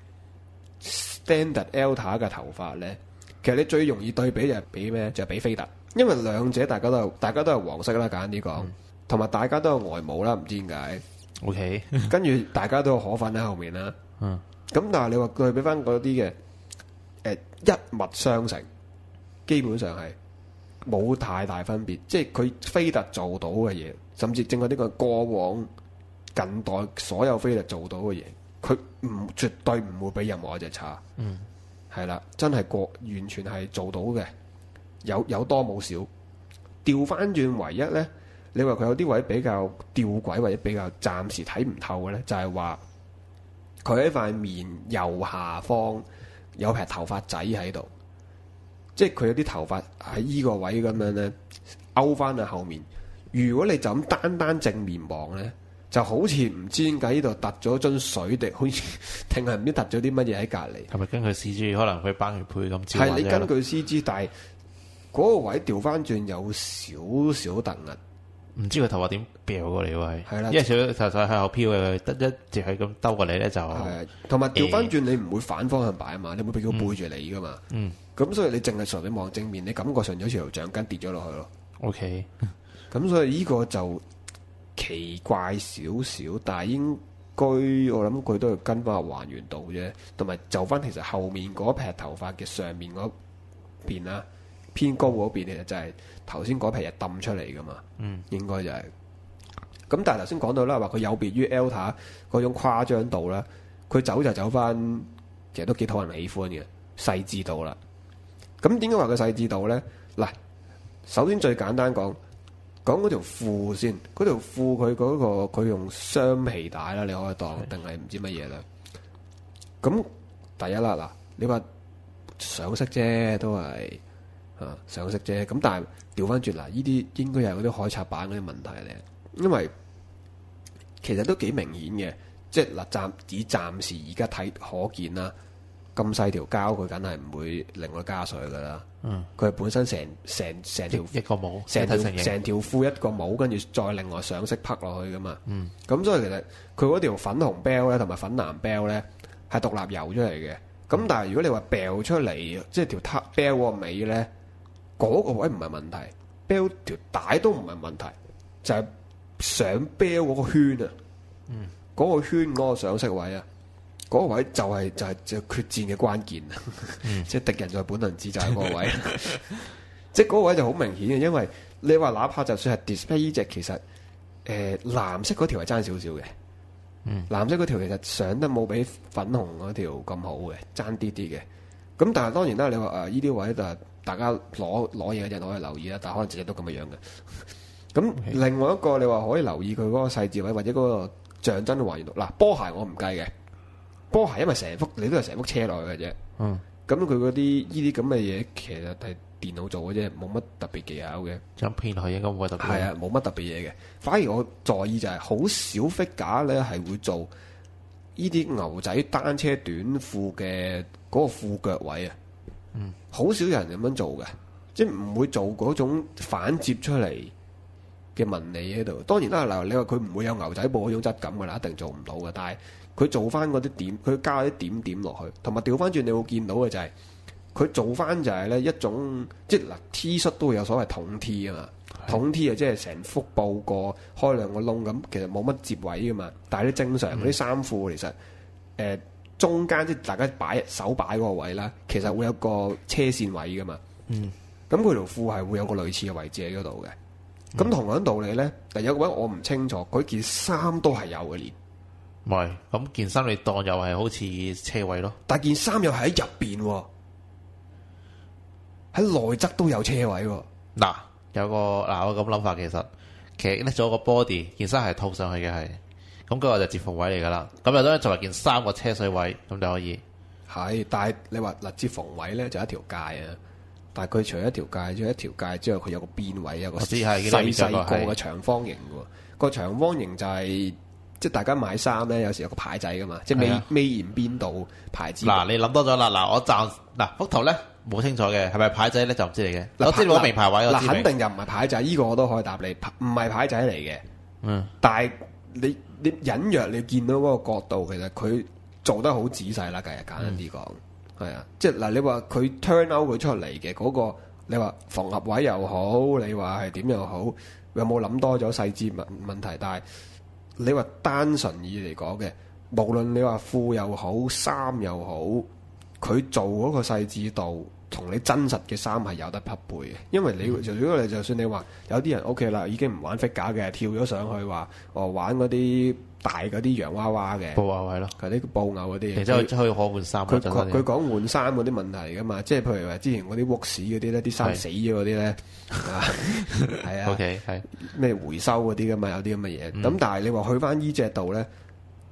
standard Alta 嘅頭髮咧，其實你最容易對比就係比咩？就係、是、比菲特，因為兩者大家都係大家都係黃色啦，簡單啲講，同埋、嗯、大家都有外毛啦，唔知點解。O K， 跟住大家都有可粉喺後面啦。嗯，咁但係你話對比翻嗰啲嘅，誒、呃、一脈相承，基本上係冇太大分別，即係佢菲特做到嘅嘢，甚至正係呢個過往。近代所有菲特做到嘅嘢，佢唔絕對唔會比任何一隻差。嗯，係啦，真係過完全係做到嘅，有有多冇少。調翻轉唯一咧，你話佢有啲位比較吊詭或者比較暫時睇唔透嘅咧，就係話佢喺塊面右下方有撇頭髮仔喺度，即係佢有啲頭髮喺依個位咁樣咧勾翻喺後面。如果你就咁單單正面望咧，就好似唔知點解呢度突咗樽水滴，好似定係唔知突咗啲乜嘢喺隔離。 係咪根據 C G 可能佢班佢配咁照？ 係你根據 C G，但係嗰個位調翻轉有少少突兀。 唔知佢頭髮點掉過嚟喎， 係啦， 因為少頭髮喺後飄嘅，得一直係咁兜過嚟咧就係，同埋調翻轉你唔會反方向擺啊嘛，你會俾佢背住你噶嘛。 嗯， 咁所以你淨係純粹望正面，你感覺上就好似條橡筋跌咗落去咯。 OK， 咁所以呢個就奇怪少少，但係應該我諗佢都要跟翻個還原度啫，同埋就翻其實後面嗰撇頭髮嘅上面嗰邊啦。偏高嗰邊其實就係頭先嗰皮嘢揼出嚟噶嘛， 嗯， 應該就係、是。咁但係頭先講到啦，話佢有別於 Alta 嗰種誇張度啦，佢走就走翻，其實都幾討人喜歡嘅細緻度啦。咁點解話佢細緻度咧？嗱，首先最簡單講講嗰條褲先，嗰條褲佢嗰、嗰個佢用雙皮帶啦，你可以當定係唔知乜嘢啦。咁第一啦，嗱，你話上色啫，都係。啊，上色啫，咁但係調翻轉嗱，呢啲應該係嗰啲海賊版嗰啲問題咧，因為其實都幾明顯嘅，即係嗱暫以暫時而家睇可見啦，咁細條膠佢梗係唔會另外加水噶啦，嗯，佢係本身成成成條一個帽， 成條成條褲一個帽，跟住再另外上色匹落去噶嘛，嗯，咁所以其實佢嗰條粉紅 bell 咧同埋粉藍 bell 咧係獨立游出嚟嘅，咁但係如果你話 bell 出嚟，即係條 bell 個尾咧。嗰個位唔係問題 ，bell 條帶都唔係問題，就係、是、上 bell 嗰個圈啊，嗯，嗰個圈嗰個上色位啊，嗰、那個位就係、是、就係、是、就決戰嘅關鍵啊，嗯、即係敵人在本能寺就係嗰個位，即係嗰個位就好明顯嘅，因為你話哪怕就算係 display 呢隻，其實誒、呃、藍色嗰條係爭少少嘅，嗯，藍色嗰條其實上得冇比粉紅嗰條咁好嘅，爭啲啲嘅，咁但係當然啦，你話誒呢啲位就係。大家攞攞嘢嘅人可以留意啦，但係可能隻隻都咁嘅樣嘅。咁 Okay. 另外一個你話可以留意佢嗰個細節位或者嗰個象徵嘅還原度。嗱，波鞋我唔計嘅，波鞋因為成幅你都係成幅車落去嘅啫。嗯。咁佢嗰啲呢啲咁嘅嘢其實係電腦做嘅啫，冇乜特別技巧嘅。張片係應該冇乜特別。係啊，冇乜特別嘢嘅。反而我在意就係、是、好少 figure 咧係會做呢啲牛仔單車短褲嘅嗰個褲腳位啊。嗯，好少人咁樣做嘅，即係唔會做嗰種反接出嚟嘅紋理喺度。當然啦，嗱，你話佢唔會有牛仔布嗰種質感㗎啦，一定做唔到嘅。但係佢做翻嗰啲點，佢加啲點點落去，同埋調翻轉你會見到嘅就係、是、佢做翻就係咧一種，即係嗱 T 恤都會有所謂筒 T 啊嘛，筒 T 啊即係成幅布過開兩個窿咁，其實冇乜接位㗎嘛。但係啲正常嗰啲衫褲其實誒。呃中間即係大家擺手擺嗰個位啦，其實會有個車線位噶嘛。嗯，咁佢條褲係會有個類似嘅位置喺嗰度嘅。咁、嗯、同樣道理咧，但有個位我唔清楚，佢件衫都係有嘅連。 唔係，咁件衫你當又係好似車位咯。 但件衫又係喺入邊，喺內側都有車位。 嗱，有個嗱，我咁諗法其實，其實拎咗個 body，件衫係套上去嘅係。咁嗰個就接縫位嚟噶啦，咁又當然就係件三個車水位，咁就可以。 係，但係你話嗱接縫位咧就一條界啊，但係佢除咗一條界，之後一條界之後佢有個邊位，有個細細個嘅長方形嘅，個長方形就係、是、即係大家買衫咧，有時有個牌仔噶嘛，即係尾尾沿邊度牌子。嗱， 你諗多咗啦，嗱我暫嗱幅圖咧冇清楚嘅，係咪牌仔咧就唔知嚟嘅。我知冇名牌位， 嗱肯定就唔係牌仔，呢、這個我都可以答你，唔係牌仔嚟嘅。嗯，但係你。你隱約你見到嗰個角度，其實佢做得好仔細啦。今日簡單啲講，係、嗯、啊，即係嗱，你話佢 turn out 佢出嚟嘅嗰個，你話縫合位又好，你話係點又好，有冇諗多咗細節問問題？但係你話單純意嚟講嘅，無論你話褲又好，衫又好，佢做嗰個細緻度。同你真實嘅衫係有得匹配嘅，因為你如果你就算你話有啲人 OK 啦，已經唔玩 figure 嘅，跳咗上去話哦玩嗰啲大嗰啲洋娃娃嘅布偶係咯，嗰啲布偶嗰啲， 然之後可以可換衫。 佢佢講換衫嗰啲問題噶嘛，即係譬如話之前嗰啲 Woox 嗰啲咧，啲衫死咗嗰啲咧，係啊，咩回收嗰啲噶嘛，有啲咁嘅嘢。咁、嗯、但係你話去翻依隻度咧，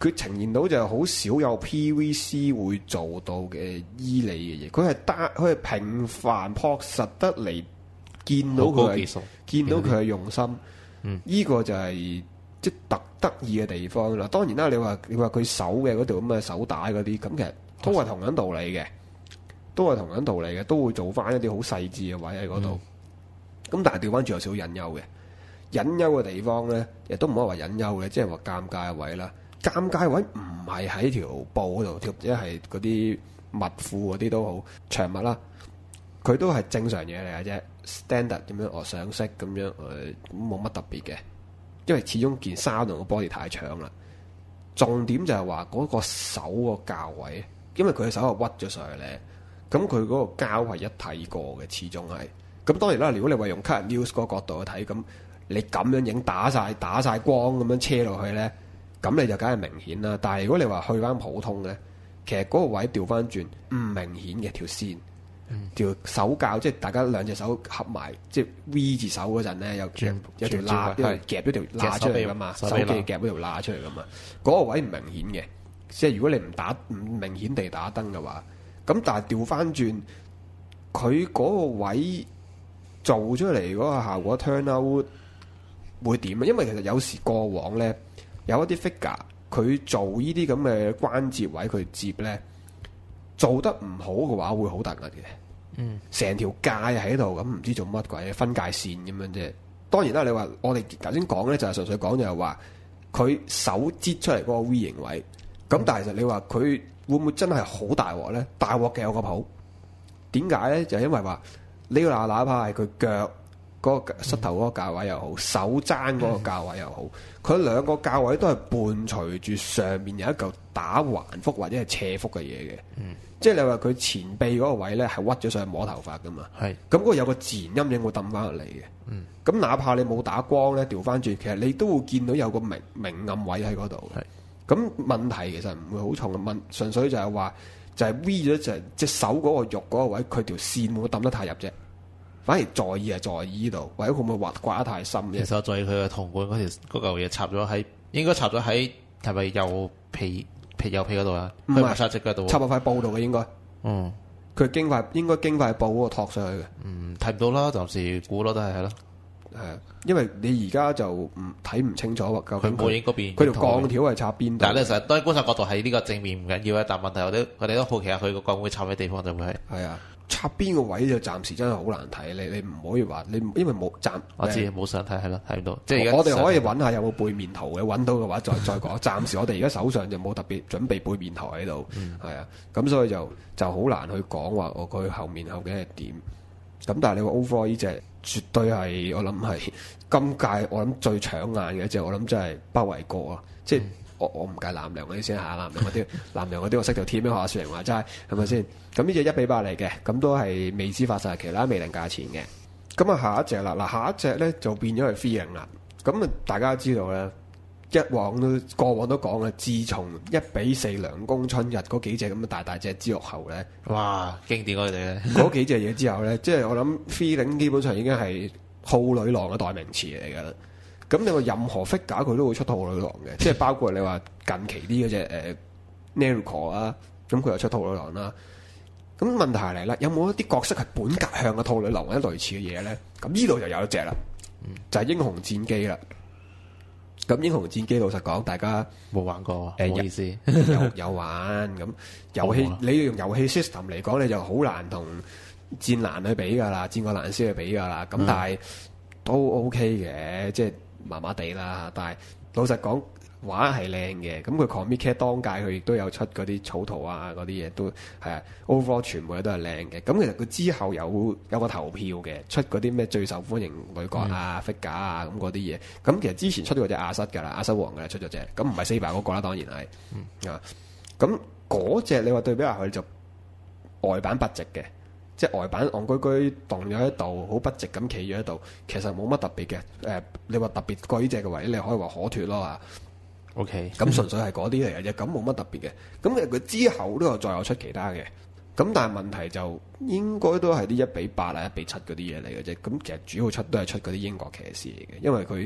佢呈現到就係好少有 P V C 會做到嘅醫理嘅嘢，佢係單佢係平凡樸實得嚟，見到佢係見到佢係用心，呢、嗯、個就係、是。即特得意嘅地方啦，當然啦，你話你話佢手嘅嗰條咁嘅手帶嗰啲，咁其實都係同樣道理嘅，都係同樣道理嘅，都會做翻一啲好細緻嘅位喺嗰度。咁、嗯、但係調翻轉有少少隱憂嘅，隱憂嘅地方咧，亦都唔可以話隱憂嘅，即係話尷尬嘅位啦。尷尬位唔係喺條布嗰度，或者係嗰啲襪褲嗰啲都好長襪啦，佢都係正常嘢嚟嘅啫 ，standard 咁樣，我上色咁樣，誒咁冇乜特別嘅。因為始終件衫同個 body 太長啦，重點就係話嗰個手個膠位，因為佢嘅手係屈咗上去咧，咁佢嗰個膠係一體過嘅，始終係。咁當然啦，如果你話用 cut news 嗰個角度去睇，咁你咁樣影打晒打曬光咁樣車落去咧，咁你就梗係明顯啦。但係如果你話去翻普通咧，其實嗰個位調翻轉唔明顯嘅條線。嗯、條手教即係大家兩隻手合埋，即係 V 字手嗰陣咧，有有，有條罅，因為夾咗條罅出嚟噶嘛，手機夾咗條罅出嚟噶嘛，嗰、嗰個位唔明顯嘅，即係如果你唔打唔明顯地打燈嘅話，咁但係調翻轉，佢嗰個位做出嚟嗰個效果 turn out 會點啊？因為其實有時過往咧有一啲 figure 佢做呢啲咁嘅關節位佢接咧。做得唔好嘅話，會好突兀嘅。嗯，成條界喺度咁，唔知做乜鬼分界線咁樣啫。當然啦，你話我哋頭先講咧，就係純粹講就係話佢手擠出嚟嗰個 V 型位。咁、嗯、但係其實你話佢會唔會真係好大鑊咧？大鑊嘅有個譜。點解咧？就係、因為話呢個哪哪怕係佢腳嗰個膝頭嗰個價位又好，嗯、手踭嗰個價位又好，佢、嗯、兩個價位都係伴隨住上面有一嚿打橫幅或者係斜幅嘅嘢嘅。嗯。即係你話佢前臂嗰個位咧係屈咗上去摸頭髮噶嘛？係是。咁嗰個有個自然陰影會揼翻落嚟嘅。嗯。咁哪怕你冇打光咧，調翻轉，其實你都會見到有個明明暗位喺嗰度。係是。咁問題其實唔會好重嘅問，純粹就係話就係 V 咗就係隻手嗰個肉嗰個位，佢條線會唔會揼得太入啫？反而在意係在意呢度，或者會唔會滑刮得太深嘅？ 其實在意佢嘅銅管嗰條嗰嚿嘢插咗喺，應該插咗喺係咪右皮？皮右皮嗰度啊，唔係插隻腳度，插喺塊布度嘅應該。嗯，佢經塊應該經塊布嗰個托上去嘅。嗯，睇唔到啦，暫時估咯，都係係咯。係啊，因為你而家就唔睇唔清楚究竟佢嗰邊佢條鋼條係插邊度。但係咧，實當然觀察角度喺呢個正面唔緊要啊，但問題我哋我哋都好奇下佢個鋼會插喺地方就會係。係啊。插邊個位就暫時真係好難睇，你你唔可以話你，因為冇暫我知冇相睇係咯，睇唔到。即係我哋可以揾下有冇背面圖嘅，揾到嘅話再再講。暫時我哋而家手上就冇特別準備背面圖喺度，係、嗯、啊，咁所以就就好難去講話我佢後面究竟係點。咁但係你話 overall 呢隻絕對係我諗係今屆我諗最搶眼嘅一隻，我諗真係不為過啊！即係。嗯我我唔計南梁嗰啲先嚇，南梁嗰啲南梁嗰啲我識條貼咩學下雪人話齋係咪先？咁呢隻一比八嚟嘅，咁都係未知發售日期啦，未定價錢嘅。咁啊下一隻啦，嗱下一隻咧就變咗係 Feeling 啦。咁啊大家知道咧，一往都過往都講啦，自從一比四涼宮春日嗰幾隻咁嘅大大隻之後後咧，哇經典嗰啲咧，嗰幾隻嘢之後咧，即係我諗 Feeling 基本上已經係好女郎嘅代名詞嚟㗎啦。咁你話任何 figure 佢都會出兔女郎嘅，即係包括你話近期啲嗰隻誒 Neruko 啊，咁佢又出兔女郎啦。咁問題嚟啦，有冇一啲角色係本格向嘅兔女郎或者類似嘅嘢咧？咁呢度就有一隻啦，就係、是、英雄戰機啦。咁英雄戰機老實講，大家冇玩過，唔、呃、好意思，有有玩咁遊戲，你要用遊戲 system 嚟講，你就好難同戰蘭去比噶啦，戰國蘭斯去比噶啦。咁但係、嗯、都 OK 嘅，即係。麻麻地啦，但係老實講畫係靚嘅，咁佢 Comic Cat 當屆佢亦都有出嗰啲草圖啊，嗰啲嘢都係啊 overall 全部都係靚嘅。咁其實佢之後有有個投票嘅，出嗰啲咩最受歡迎女角啊、嗯、figure 啊咁嗰啲嘢。咁其實之前出咗隻亞瑟㗎啦，亞瑟王㗎啦出咗隻，咁唔係 Saber 嗰個啦，當然係、嗯、啊。咁嗰隻你話對比下佢就外版不值嘅。即係外版戇居居棟咗喺度，好不直咁企咗喺度，其實冇乜特別嘅。誒、呃，你話特別過呢隻嘅位，你可以話可脫咯啊。OK，咁純粹係嗰啲嚟嘅啫，咁冇乜特別嘅。咁其實佢之後都有再有出其他嘅。咁但係問題就應該都係啲一比八啊、一比七嗰啲嘢嚟嘅啫。咁其實主要出都係出嗰啲英國騎士嚟嘅，因為佢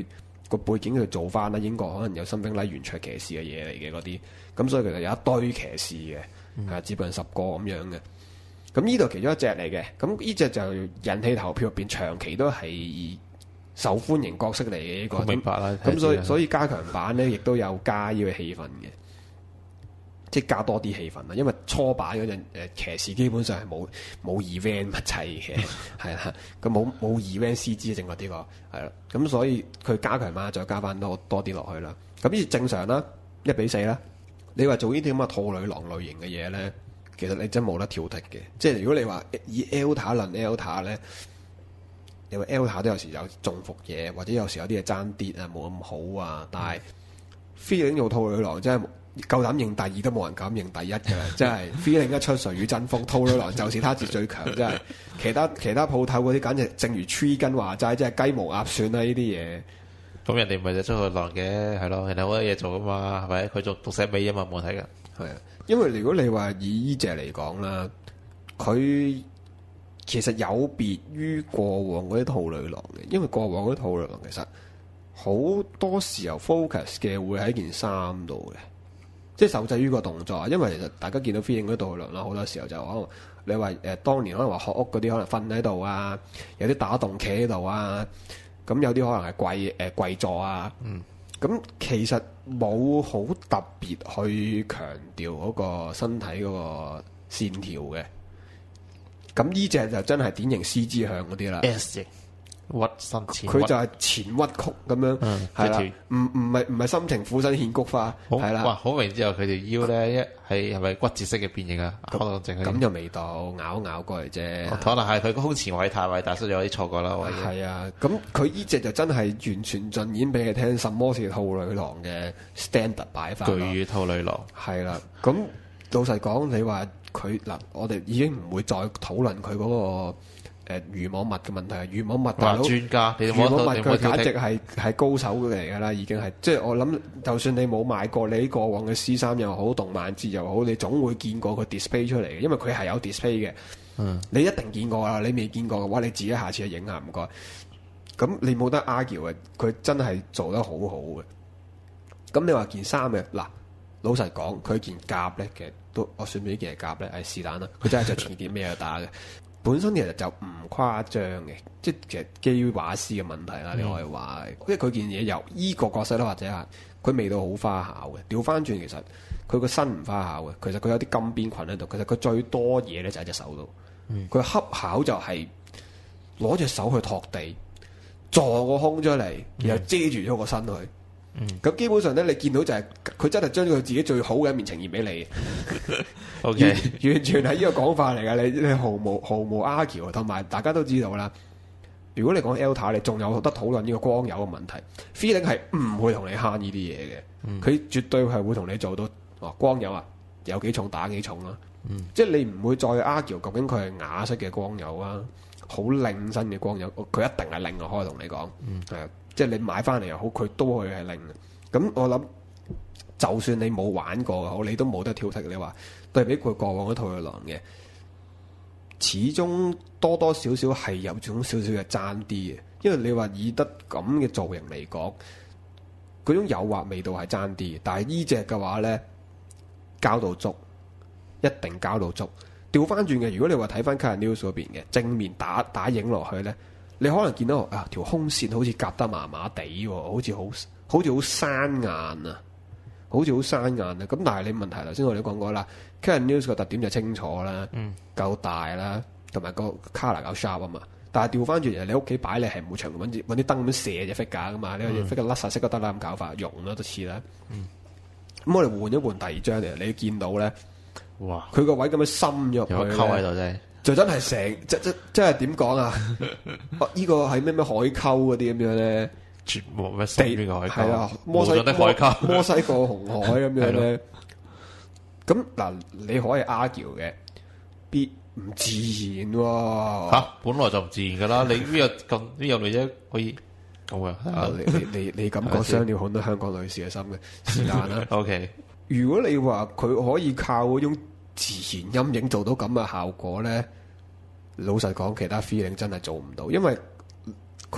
個背景去做翻啦，英國可能有 something like 圓桌騎士嘅嘢嚟嘅嗰啲，咁所以其實有一堆騎士嘅，係、嗯、接近十個咁樣嘅。咁呢度其中一隻嚟嘅，咁呢隻就人氣投票入邊長期都係受歡迎角色嚟嘅呢個。 明白啦。 咁所以所以加強版咧，亦都有加呢個氣氛嘅，即係加多啲氣氛啦。因為初版嗰陣誒騎士基本上係冇冇 event 乜齊嘅，係啦，佢冇冇 event C G 整嗰啲個係啦。咁所以佢加強版再加翻多多啲落去啦。咁呢正常啦，一比四啦。你話做呢啲咁嘅兔女郎類型嘅嘢咧？其實你真冇得挑剔嘅，即係如果你話以 Elta 論 Elta 咧，你話 Elta 都有時有中伏嘢，或者有時有啲嘢爭啲啊，冇咁好啊。但係 Feeling 做兔女郎真係夠膽認第二都冇人敢認第一㗎啦，真係 Feeling 一出誰與爭鋒，兔女郎就是他是最強，真係其他其他鋪頭嗰啲簡直正如 Tree 根話齋，真係雞毛鴨蒜啦呢啲嘢。 咁人哋唔係就出去狼嘅，係咯，人哋好多嘢做噶嘛，係咪？佢做獨寫尾啊嘛，冇睇㗎。 係啊，因為如果你話以呢隻嚟講啦，佢其實有別於過往嗰啲兔女郎嘅，因為過往嗰啲兔女郎其實好多時候 focus 嘅會喺件衫度嘅，即係受制於個動作。因為其實大家見到 Feeling 嗰啲兔女郎啦，好多時候就可能你話誒、呃，當年可能話學屋嗰啲可能瞓喺度啊，有啲打洞企喺度啊。咁有啲可能係跪誒跪坐啊，咁、嗯、其實冇好特別去強調嗰個身體嗰個線條嘅。咁呢隻就真係典型 C G 向嗰啲啦。 S 型屈身前， 佢就係前屈曲咁樣，係啦、嗯，唔唔係唔係深情俯身獻菊花，係啦。哇！ 好明之後佢條腰咧一係係咪骨折式嘅變形啊？可能淨係咁又未到咬咬過嚟啫。 可能係佢個胸前位太偉大，所以有啲錯過啦。 係啊，咁佢呢隻就真係完全盡演俾你聽，什麼是兔女郎嘅 standard 擺法。 巨乳兔女郎係啦，咁老實講，你話佢嗱，我哋已經唔會再討論佢嗰個。誒漁網襪嘅問題，漁網襪大佬專家， 漁網襪佢簡直係係高手嚟㗎啦，已經係即係我諗，就算你冇買過，你過往嘅 C 三又好，動漫節又好，你總會見過佢 display 出嚟嘅，因為佢係有 display 嘅。嗯，你一定見過啦，你未見過嘅話，你自己下次去影下唔該。咁你冇得 argue 嘅，佢真係做得好好嘅。咁你話件衫嘅嗱，老實講，佢件甲咧，其實都我算唔算呢件係甲咧？係是但啦，佢真係着全件咩都打嘅。本身其實就唔誇張嘅，即係其實基於畫師嘅問題啦，你可以話，因為佢件嘢由依個角色啦，或者係佢味道好花巧嘅。調翻轉其實佢個身唔花巧嘅，其實佢有啲金邊裙喺度。其實佢最多嘢咧就喺隻手度，佢恰巧就係攞隻手去托地，坐個胸出嚟，然後遮住咗個身去。咁、嗯、基本上咧，你見到就係、是、佢真係將佢自己最好嘅一面呈現俾你。O K， 完全係呢個講法嚟㗎，你你毫無毫無 argue，同埋大家都知道啦。如果你講 Elta， 你仲有得討論呢個光油嘅問題。Feeling 係唔會同你慳呢啲嘢嘅，佢、嗯、絕對係會同你做到哦光油啊，有幾重打幾重啦、啊。嗯、即係你唔會再 argue 究竟佢係啞式嘅光油啊，好擰身嘅光油，佢一定係擰啊，可以同你講，係、嗯。即係你買翻嚟又好，佢都會係零。咁我諗，就算你冇玩過又好，你都冇得挑剔。你話對比佢過往嗰套嘅狼嘅，始終多多少少係有種少少嘅爭啲嘅。因為你話以得咁嘅造型嚟講，嗰種誘惑味道係爭啲。但係呢隻嘅話咧，交到足，一定交到足。調翻轉嘅，如果你話睇翻 Color News 嗰邊嘅正面打打影落去咧。你可能見到啊條胸線好似夾得麻麻地喎，好似好好似好生硬啊，好似好生硬啊。咁但係你問題頭先我哋講過啦 Color News 個特點就清楚啦，嗯、夠大啦，同埋個 colour 夠 sharp 啊嘛。但係調翻轉嚟，你屋企擺你係唔會長揾啲揾啲燈咁射隻 figure 噶嘛，你隻 figure 甩曬色都得啦，咁搞法用咯都似啦。咁、嗯、我哋換一換第二張嚟，你見到咧，哇！佢個位咁樣深入去咧，溝喺度啫。就真係成即即即係點講啊？哦，依個係咩咩海溝嗰啲咁樣咧？絕望咩？地邊個海溝？係啊，摩西海溝，摩西過紅海咁樣咧。咁嗱，你可以 argue 嘅，必唔自然喎。嚇，本來就唔自然噶啦。你邊有咁邊有女仔可以咁啊？啊，你你你你咁講傷了好多香港女士嘅心嘅，是但啦。OK，如果你話佢可以靠嗰種自然陰影做到咁嘅效果咧，老實講，其他 feeling 真係做唔到，因為佢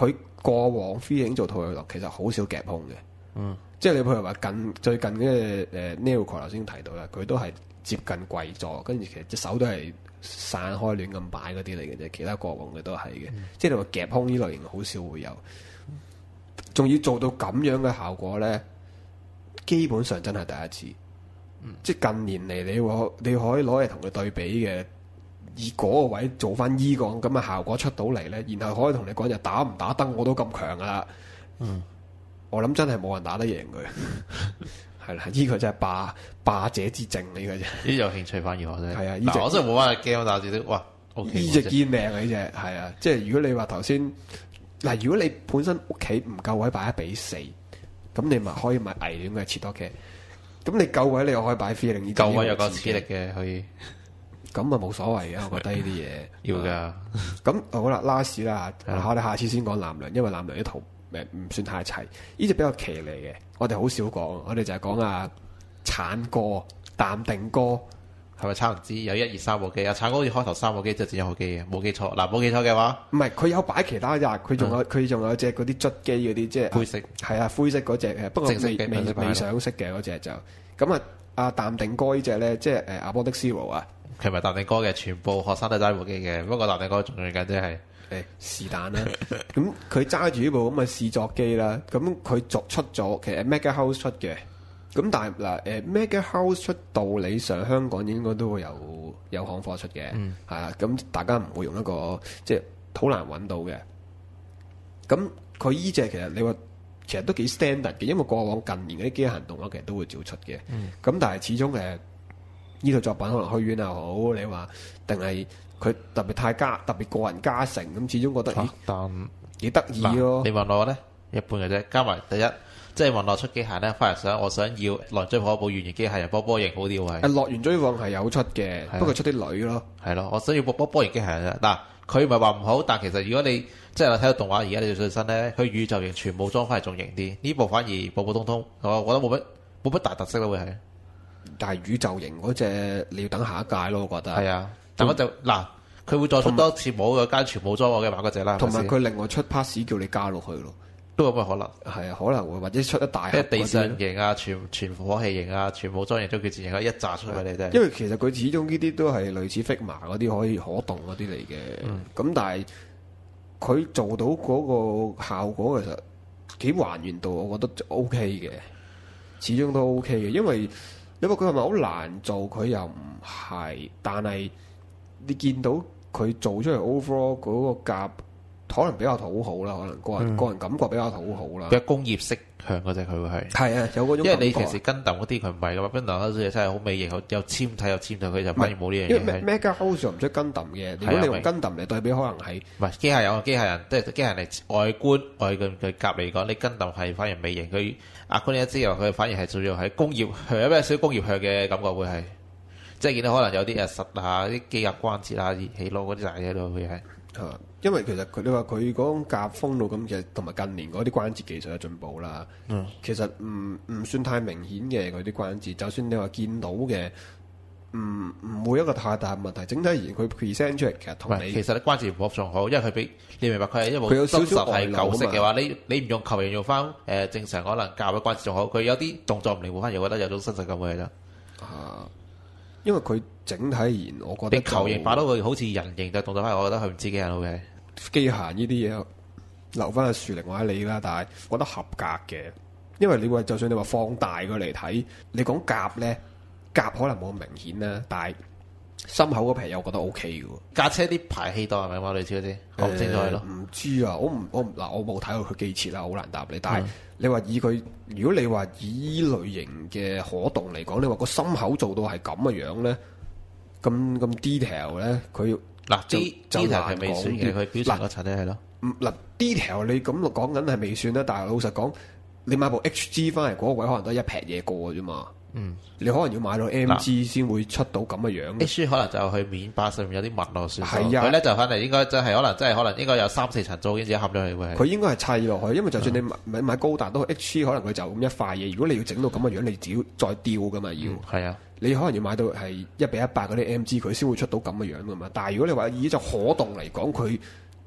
過往 Feeling 做套藥其實好少夾胸嘅。 嗯， 即係你譬如話近最近嘅誒 Nailcore 頭先提到啦，佢都係接近跪坐，跟住其實隻手都係散開亂咁擺嗰啲嚟嘅啫。其他過往嘅都係嘅，嗯、即係你話夾胸呢類型好少會有，仲要做到咁樣嘅效果咧，基本上真係第一次。嗯、即係近年嚟，你可你可以攞嚟同佢對比嘅，以嗰個位做翻依個咁嘅效果出到嚟咧，然後可以同你講就打唔打得我都咁強噶啦。嗯，我諗真係冇人打得贏佢，係啦，呢、這個真係霸霸者之政呢個啫。呢有興趣反而我真係， 係啊， 嗱、這個、我真係冇玩 game 打字都哇， 呢隻堅命啊呢隻，係啊，即係如果你話頭先嗱，如果你本身屋企唔夠位擺一比四，咁你咪可以買危險嘅切多嘅。咁你夠位你又可以擺 Feeling， 夠位有個磁力嘅可以， 咁啊冇所謂嘅，我覺得呢啲嘢要㗎的。 咁、嗯、好啦，last 啦，我哋下次先講南梁，因為南梁啲圖誒唔算太齊，呢隻比較騎呢嘅，我哋好少講，我哋就係講啊橙哥、淡定哥。 係咪橙唔知有一二三部機啊？橙哥好似開頭三部機，即係只有一部機嘅，冇記錯。嗱，冇記錯嘅話， 唔係佢有擺其他㗎，佢仲有佢仲、嗯、有隻嗰啲捽機嗰啲，即係灰色， 係啊灰色嗰隻嘅，不過未未未上色嘅嗰隻就咁啊。阿淡定哥呢隻咧，即係誒阿波的 Zero 啊， 佢唔係淡定哥嘅，全部學生都揸部機嘅，不過淡定哥仲用緊即係誒是但啦。咁佢揸住呢部咁嘅試作機啦，咁佢續出咗其實 Mega House 出嘅。咁但係嗱，誒 Mega House 出道理上香港應該都會有有行貨出嘅，係啊、嗯。咁大家唔會用一個即係好難揾到嘅。咁佢依隻其實你話其實都幾 standard 嘅，因為過往近年嗰啲機械人動畫其實都會照出嘅。咁、嗯、但係始終誒呢套作品可能虛淵又好，你話定係佢特別太加特別個人加成，咁始終覺得咦，但幾得意咯。 你問我咧，一般嘅啫，加埋第一。即係雲樂出機械咧，翻嚟想我想要來追火一部原型機械人波波型好啲喎。 誒樂園追放係有出嘅，的不過出啲女咯。 係咯，我想要波波波型機械人啫。嗱，佢唔係話唔好，但其實如果你即係我睇到動畫而家你最新咧，佢宇宙型全部裝翻嚟仲型啲。呢部反而普普通通，我覺得冇乜冇乜大特色咯，會係。 但係宇宙型嗰隻你要等下一屆咯，我覺得。 係啊，但我就嗱，佢會再出多次冇嘅間全部裝我嘅馬嗰隻啦。 同埋佢另外出 pass 叫你加落去咯。 都有乜可能？ 係啊，可能會或者出一大盒，地上型啊，全全火器型啊，全部裝型都叫自型啊，一炸出嚟你啫。 因為其實佢始終呢啲都係類似 Figma 嗰啲可以可動嗰啲嚟嘅。咁、嗯、但係佢做到嗰個效果其實幾還原度，我覺得 O K 嘅，始終都 O K 嘅。因為你話佢係咪好難做？佢又唔係，但係你見到佢做出嚟 overall 嗰個夾。可能比較討好啦，可能個人、嗯、個人感覺比較討好啦。 比較工業式向嗰隻佢會係。係啊，有嗰種。因為你其實跟揼嗰啲佢唔係噶嘛，跟揼嗰啲真係好美型，有纖體有纖體，佢就反而冇呢樣嘢。因為 Mega House 唔出跟揼嘅，如果你用跟揼嚟對比，可能係唔係機械人？機械人即係機械人嚟外觀外嘅嘅夾嚟講，你跟揼係反而美型。佢阿坤一之後，佢反而係主要喺工業向，有咩少工業向嘅感覺會係，即係見到可能有啲誒實下啲機械關節啊、起腦嗰啲大嘢度會係。 啊，因為其實佢你話佢嗰種夾風度咁，其實同埋近年嗰啲關節技術嘅進步啦，嗯，其實唔唔算太明顯嘅嗰啲關節，就算你話見到嘅，唔唔會一個太大問題。整體而言，佢 present 出嚟其實同你其實啲關節唔好仲好，因為佢比你明白佢係一部佢有少少係舊式嘅話，你你唔用球員用翻誒、呃、正常可能夾嘅關節仲好，佢有啲動作唔靈活，反而覺得有種新實感嘅啫。 啊，因為佢整體而言，我覺得你球型擺到佢好似人形嘅動作，反而我覺得佢唔似機械佬嘅機械呢啲嘢留翻阿樹寧或者你啦，但係覺得合格嘅。因為你話就算你話放大佢嚟睇，你講夾咧，夾可能冇咁明顯啦，但係心口嗰皮我覺得 O K 嘅喎。 架車啲排氣檔係咪嘛？類似嗰啲講清楚係咯。 唔知啊，我唔我唔嗱，我冇睇過佢機設啦，好難答你。但係、嗯、你話以佢，如果你話以依類型嘅可動嚟講，你話個心口做到係咁嘅樣咧，咁咁 detail 咧，佢嗱 detail 係未算嘅，佢表層嗰層咧係咯。 嗱 detail 你咁講緊係未算啦，但係老實講，你買部 H G 翻嚟嗰個位可能都係一劈嘢過嘅啫嘛。嗯，你可能要買到 M G 先會出到咁嘅樣。H G 可能就去面板上面有啲紋咯，算。 係啊， 佢咧就反嚟應該真係可能真係可能應該有三四層做先至合咗去會。 佢應該係砌落去，因為就算你買、嗯、買高達都 H G 可能佢就咁一塊嘢。如果你要整到咁嘅樣，你只要再吊噶嘛要。係、嗯、啊，你可能要買到係一比一百嗰啲 M G 佢先會出到咁嘅樣噶嘛。但係如果你話以就可動嚟講，佢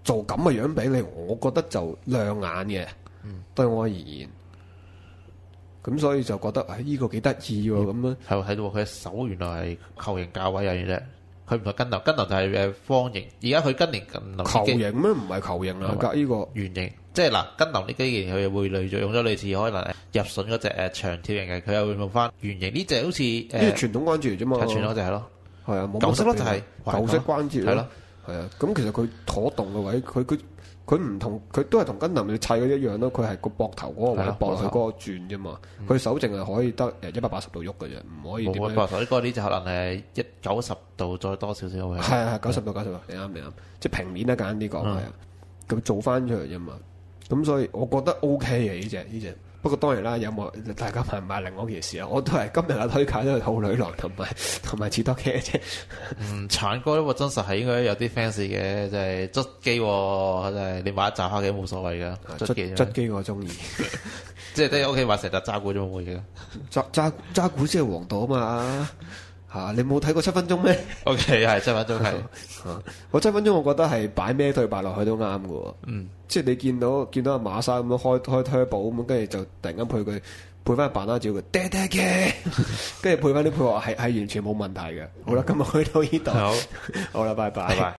做咁嘅樣俾你，我覺得就亮眼嘅，嗯、對我而言。咁所以就覺得誒依、哎這個幾得意喎，咁樣係喎，睇到佢嘅手原來係球形價位嘅啫，佢唔係跟頭，跟頭就係誒方形。而家佢今年近球形咩？唔係球形啦，隔呢個圓形。即係嗱，跟頭呢幾年佢會類似用咗類似可能入榫嗰隻誒長條形嘅，佢又會用翻圓形。呢隻好似誒， 呢個傳統關節嚟啫嘛， 係傳統就係咯， 係啊， 舊式咯就係舊式關節係咯， 係啊。咁其實佢妥動嘅位，佢佢。佢唔同，佢都係同跟林你砌嘅一樣咯。佢係個膊頭嗰個位駁落去嗰個轉啫嘛。佢、嗯、手淨係可以得誒一百八十度喐嘅啫，唔可以點樣。 冇呢個呢就可能係一九十度再多少少嘅。 係啊，九十度九十度，你啱你啱。即係平面啦，簡單啲講係啊。咁、嗯、做翻出嚟啫嘛。咁所以我覺得 O K 嘅呢隻呢隻。不過當然啦，有冇大家買唔買另外一件事啊？我都係今日嘅推介都係兔女郎同埋同埋士多啤啫。 嗯，橙哥呢個真實係應該有啲 fans 嘅，就係捽機，就係你買一紮翻嘅冇所謂噶。捽機捽機我中意， 即係喺屋企買成日揸鼓都冇嘢嘅。 揸揸揸鼓先係王道啊嘛。嚇！你冇睇過七分鐘咩 ？OK，係七分鐘係。 我七分鐘，我覺得係擺咩對白落去都啱嘅喎。 嗯， 即係你見到見到阿馬莎咁樣開開 turbo 咁，跟住就突然間配佢配翻扮啦照佢爹爹嘅，跟住配翻啲配樂係係完全冇問題嘅。好啦，今日去到呢度，好，好啦，拜拜。拜拜。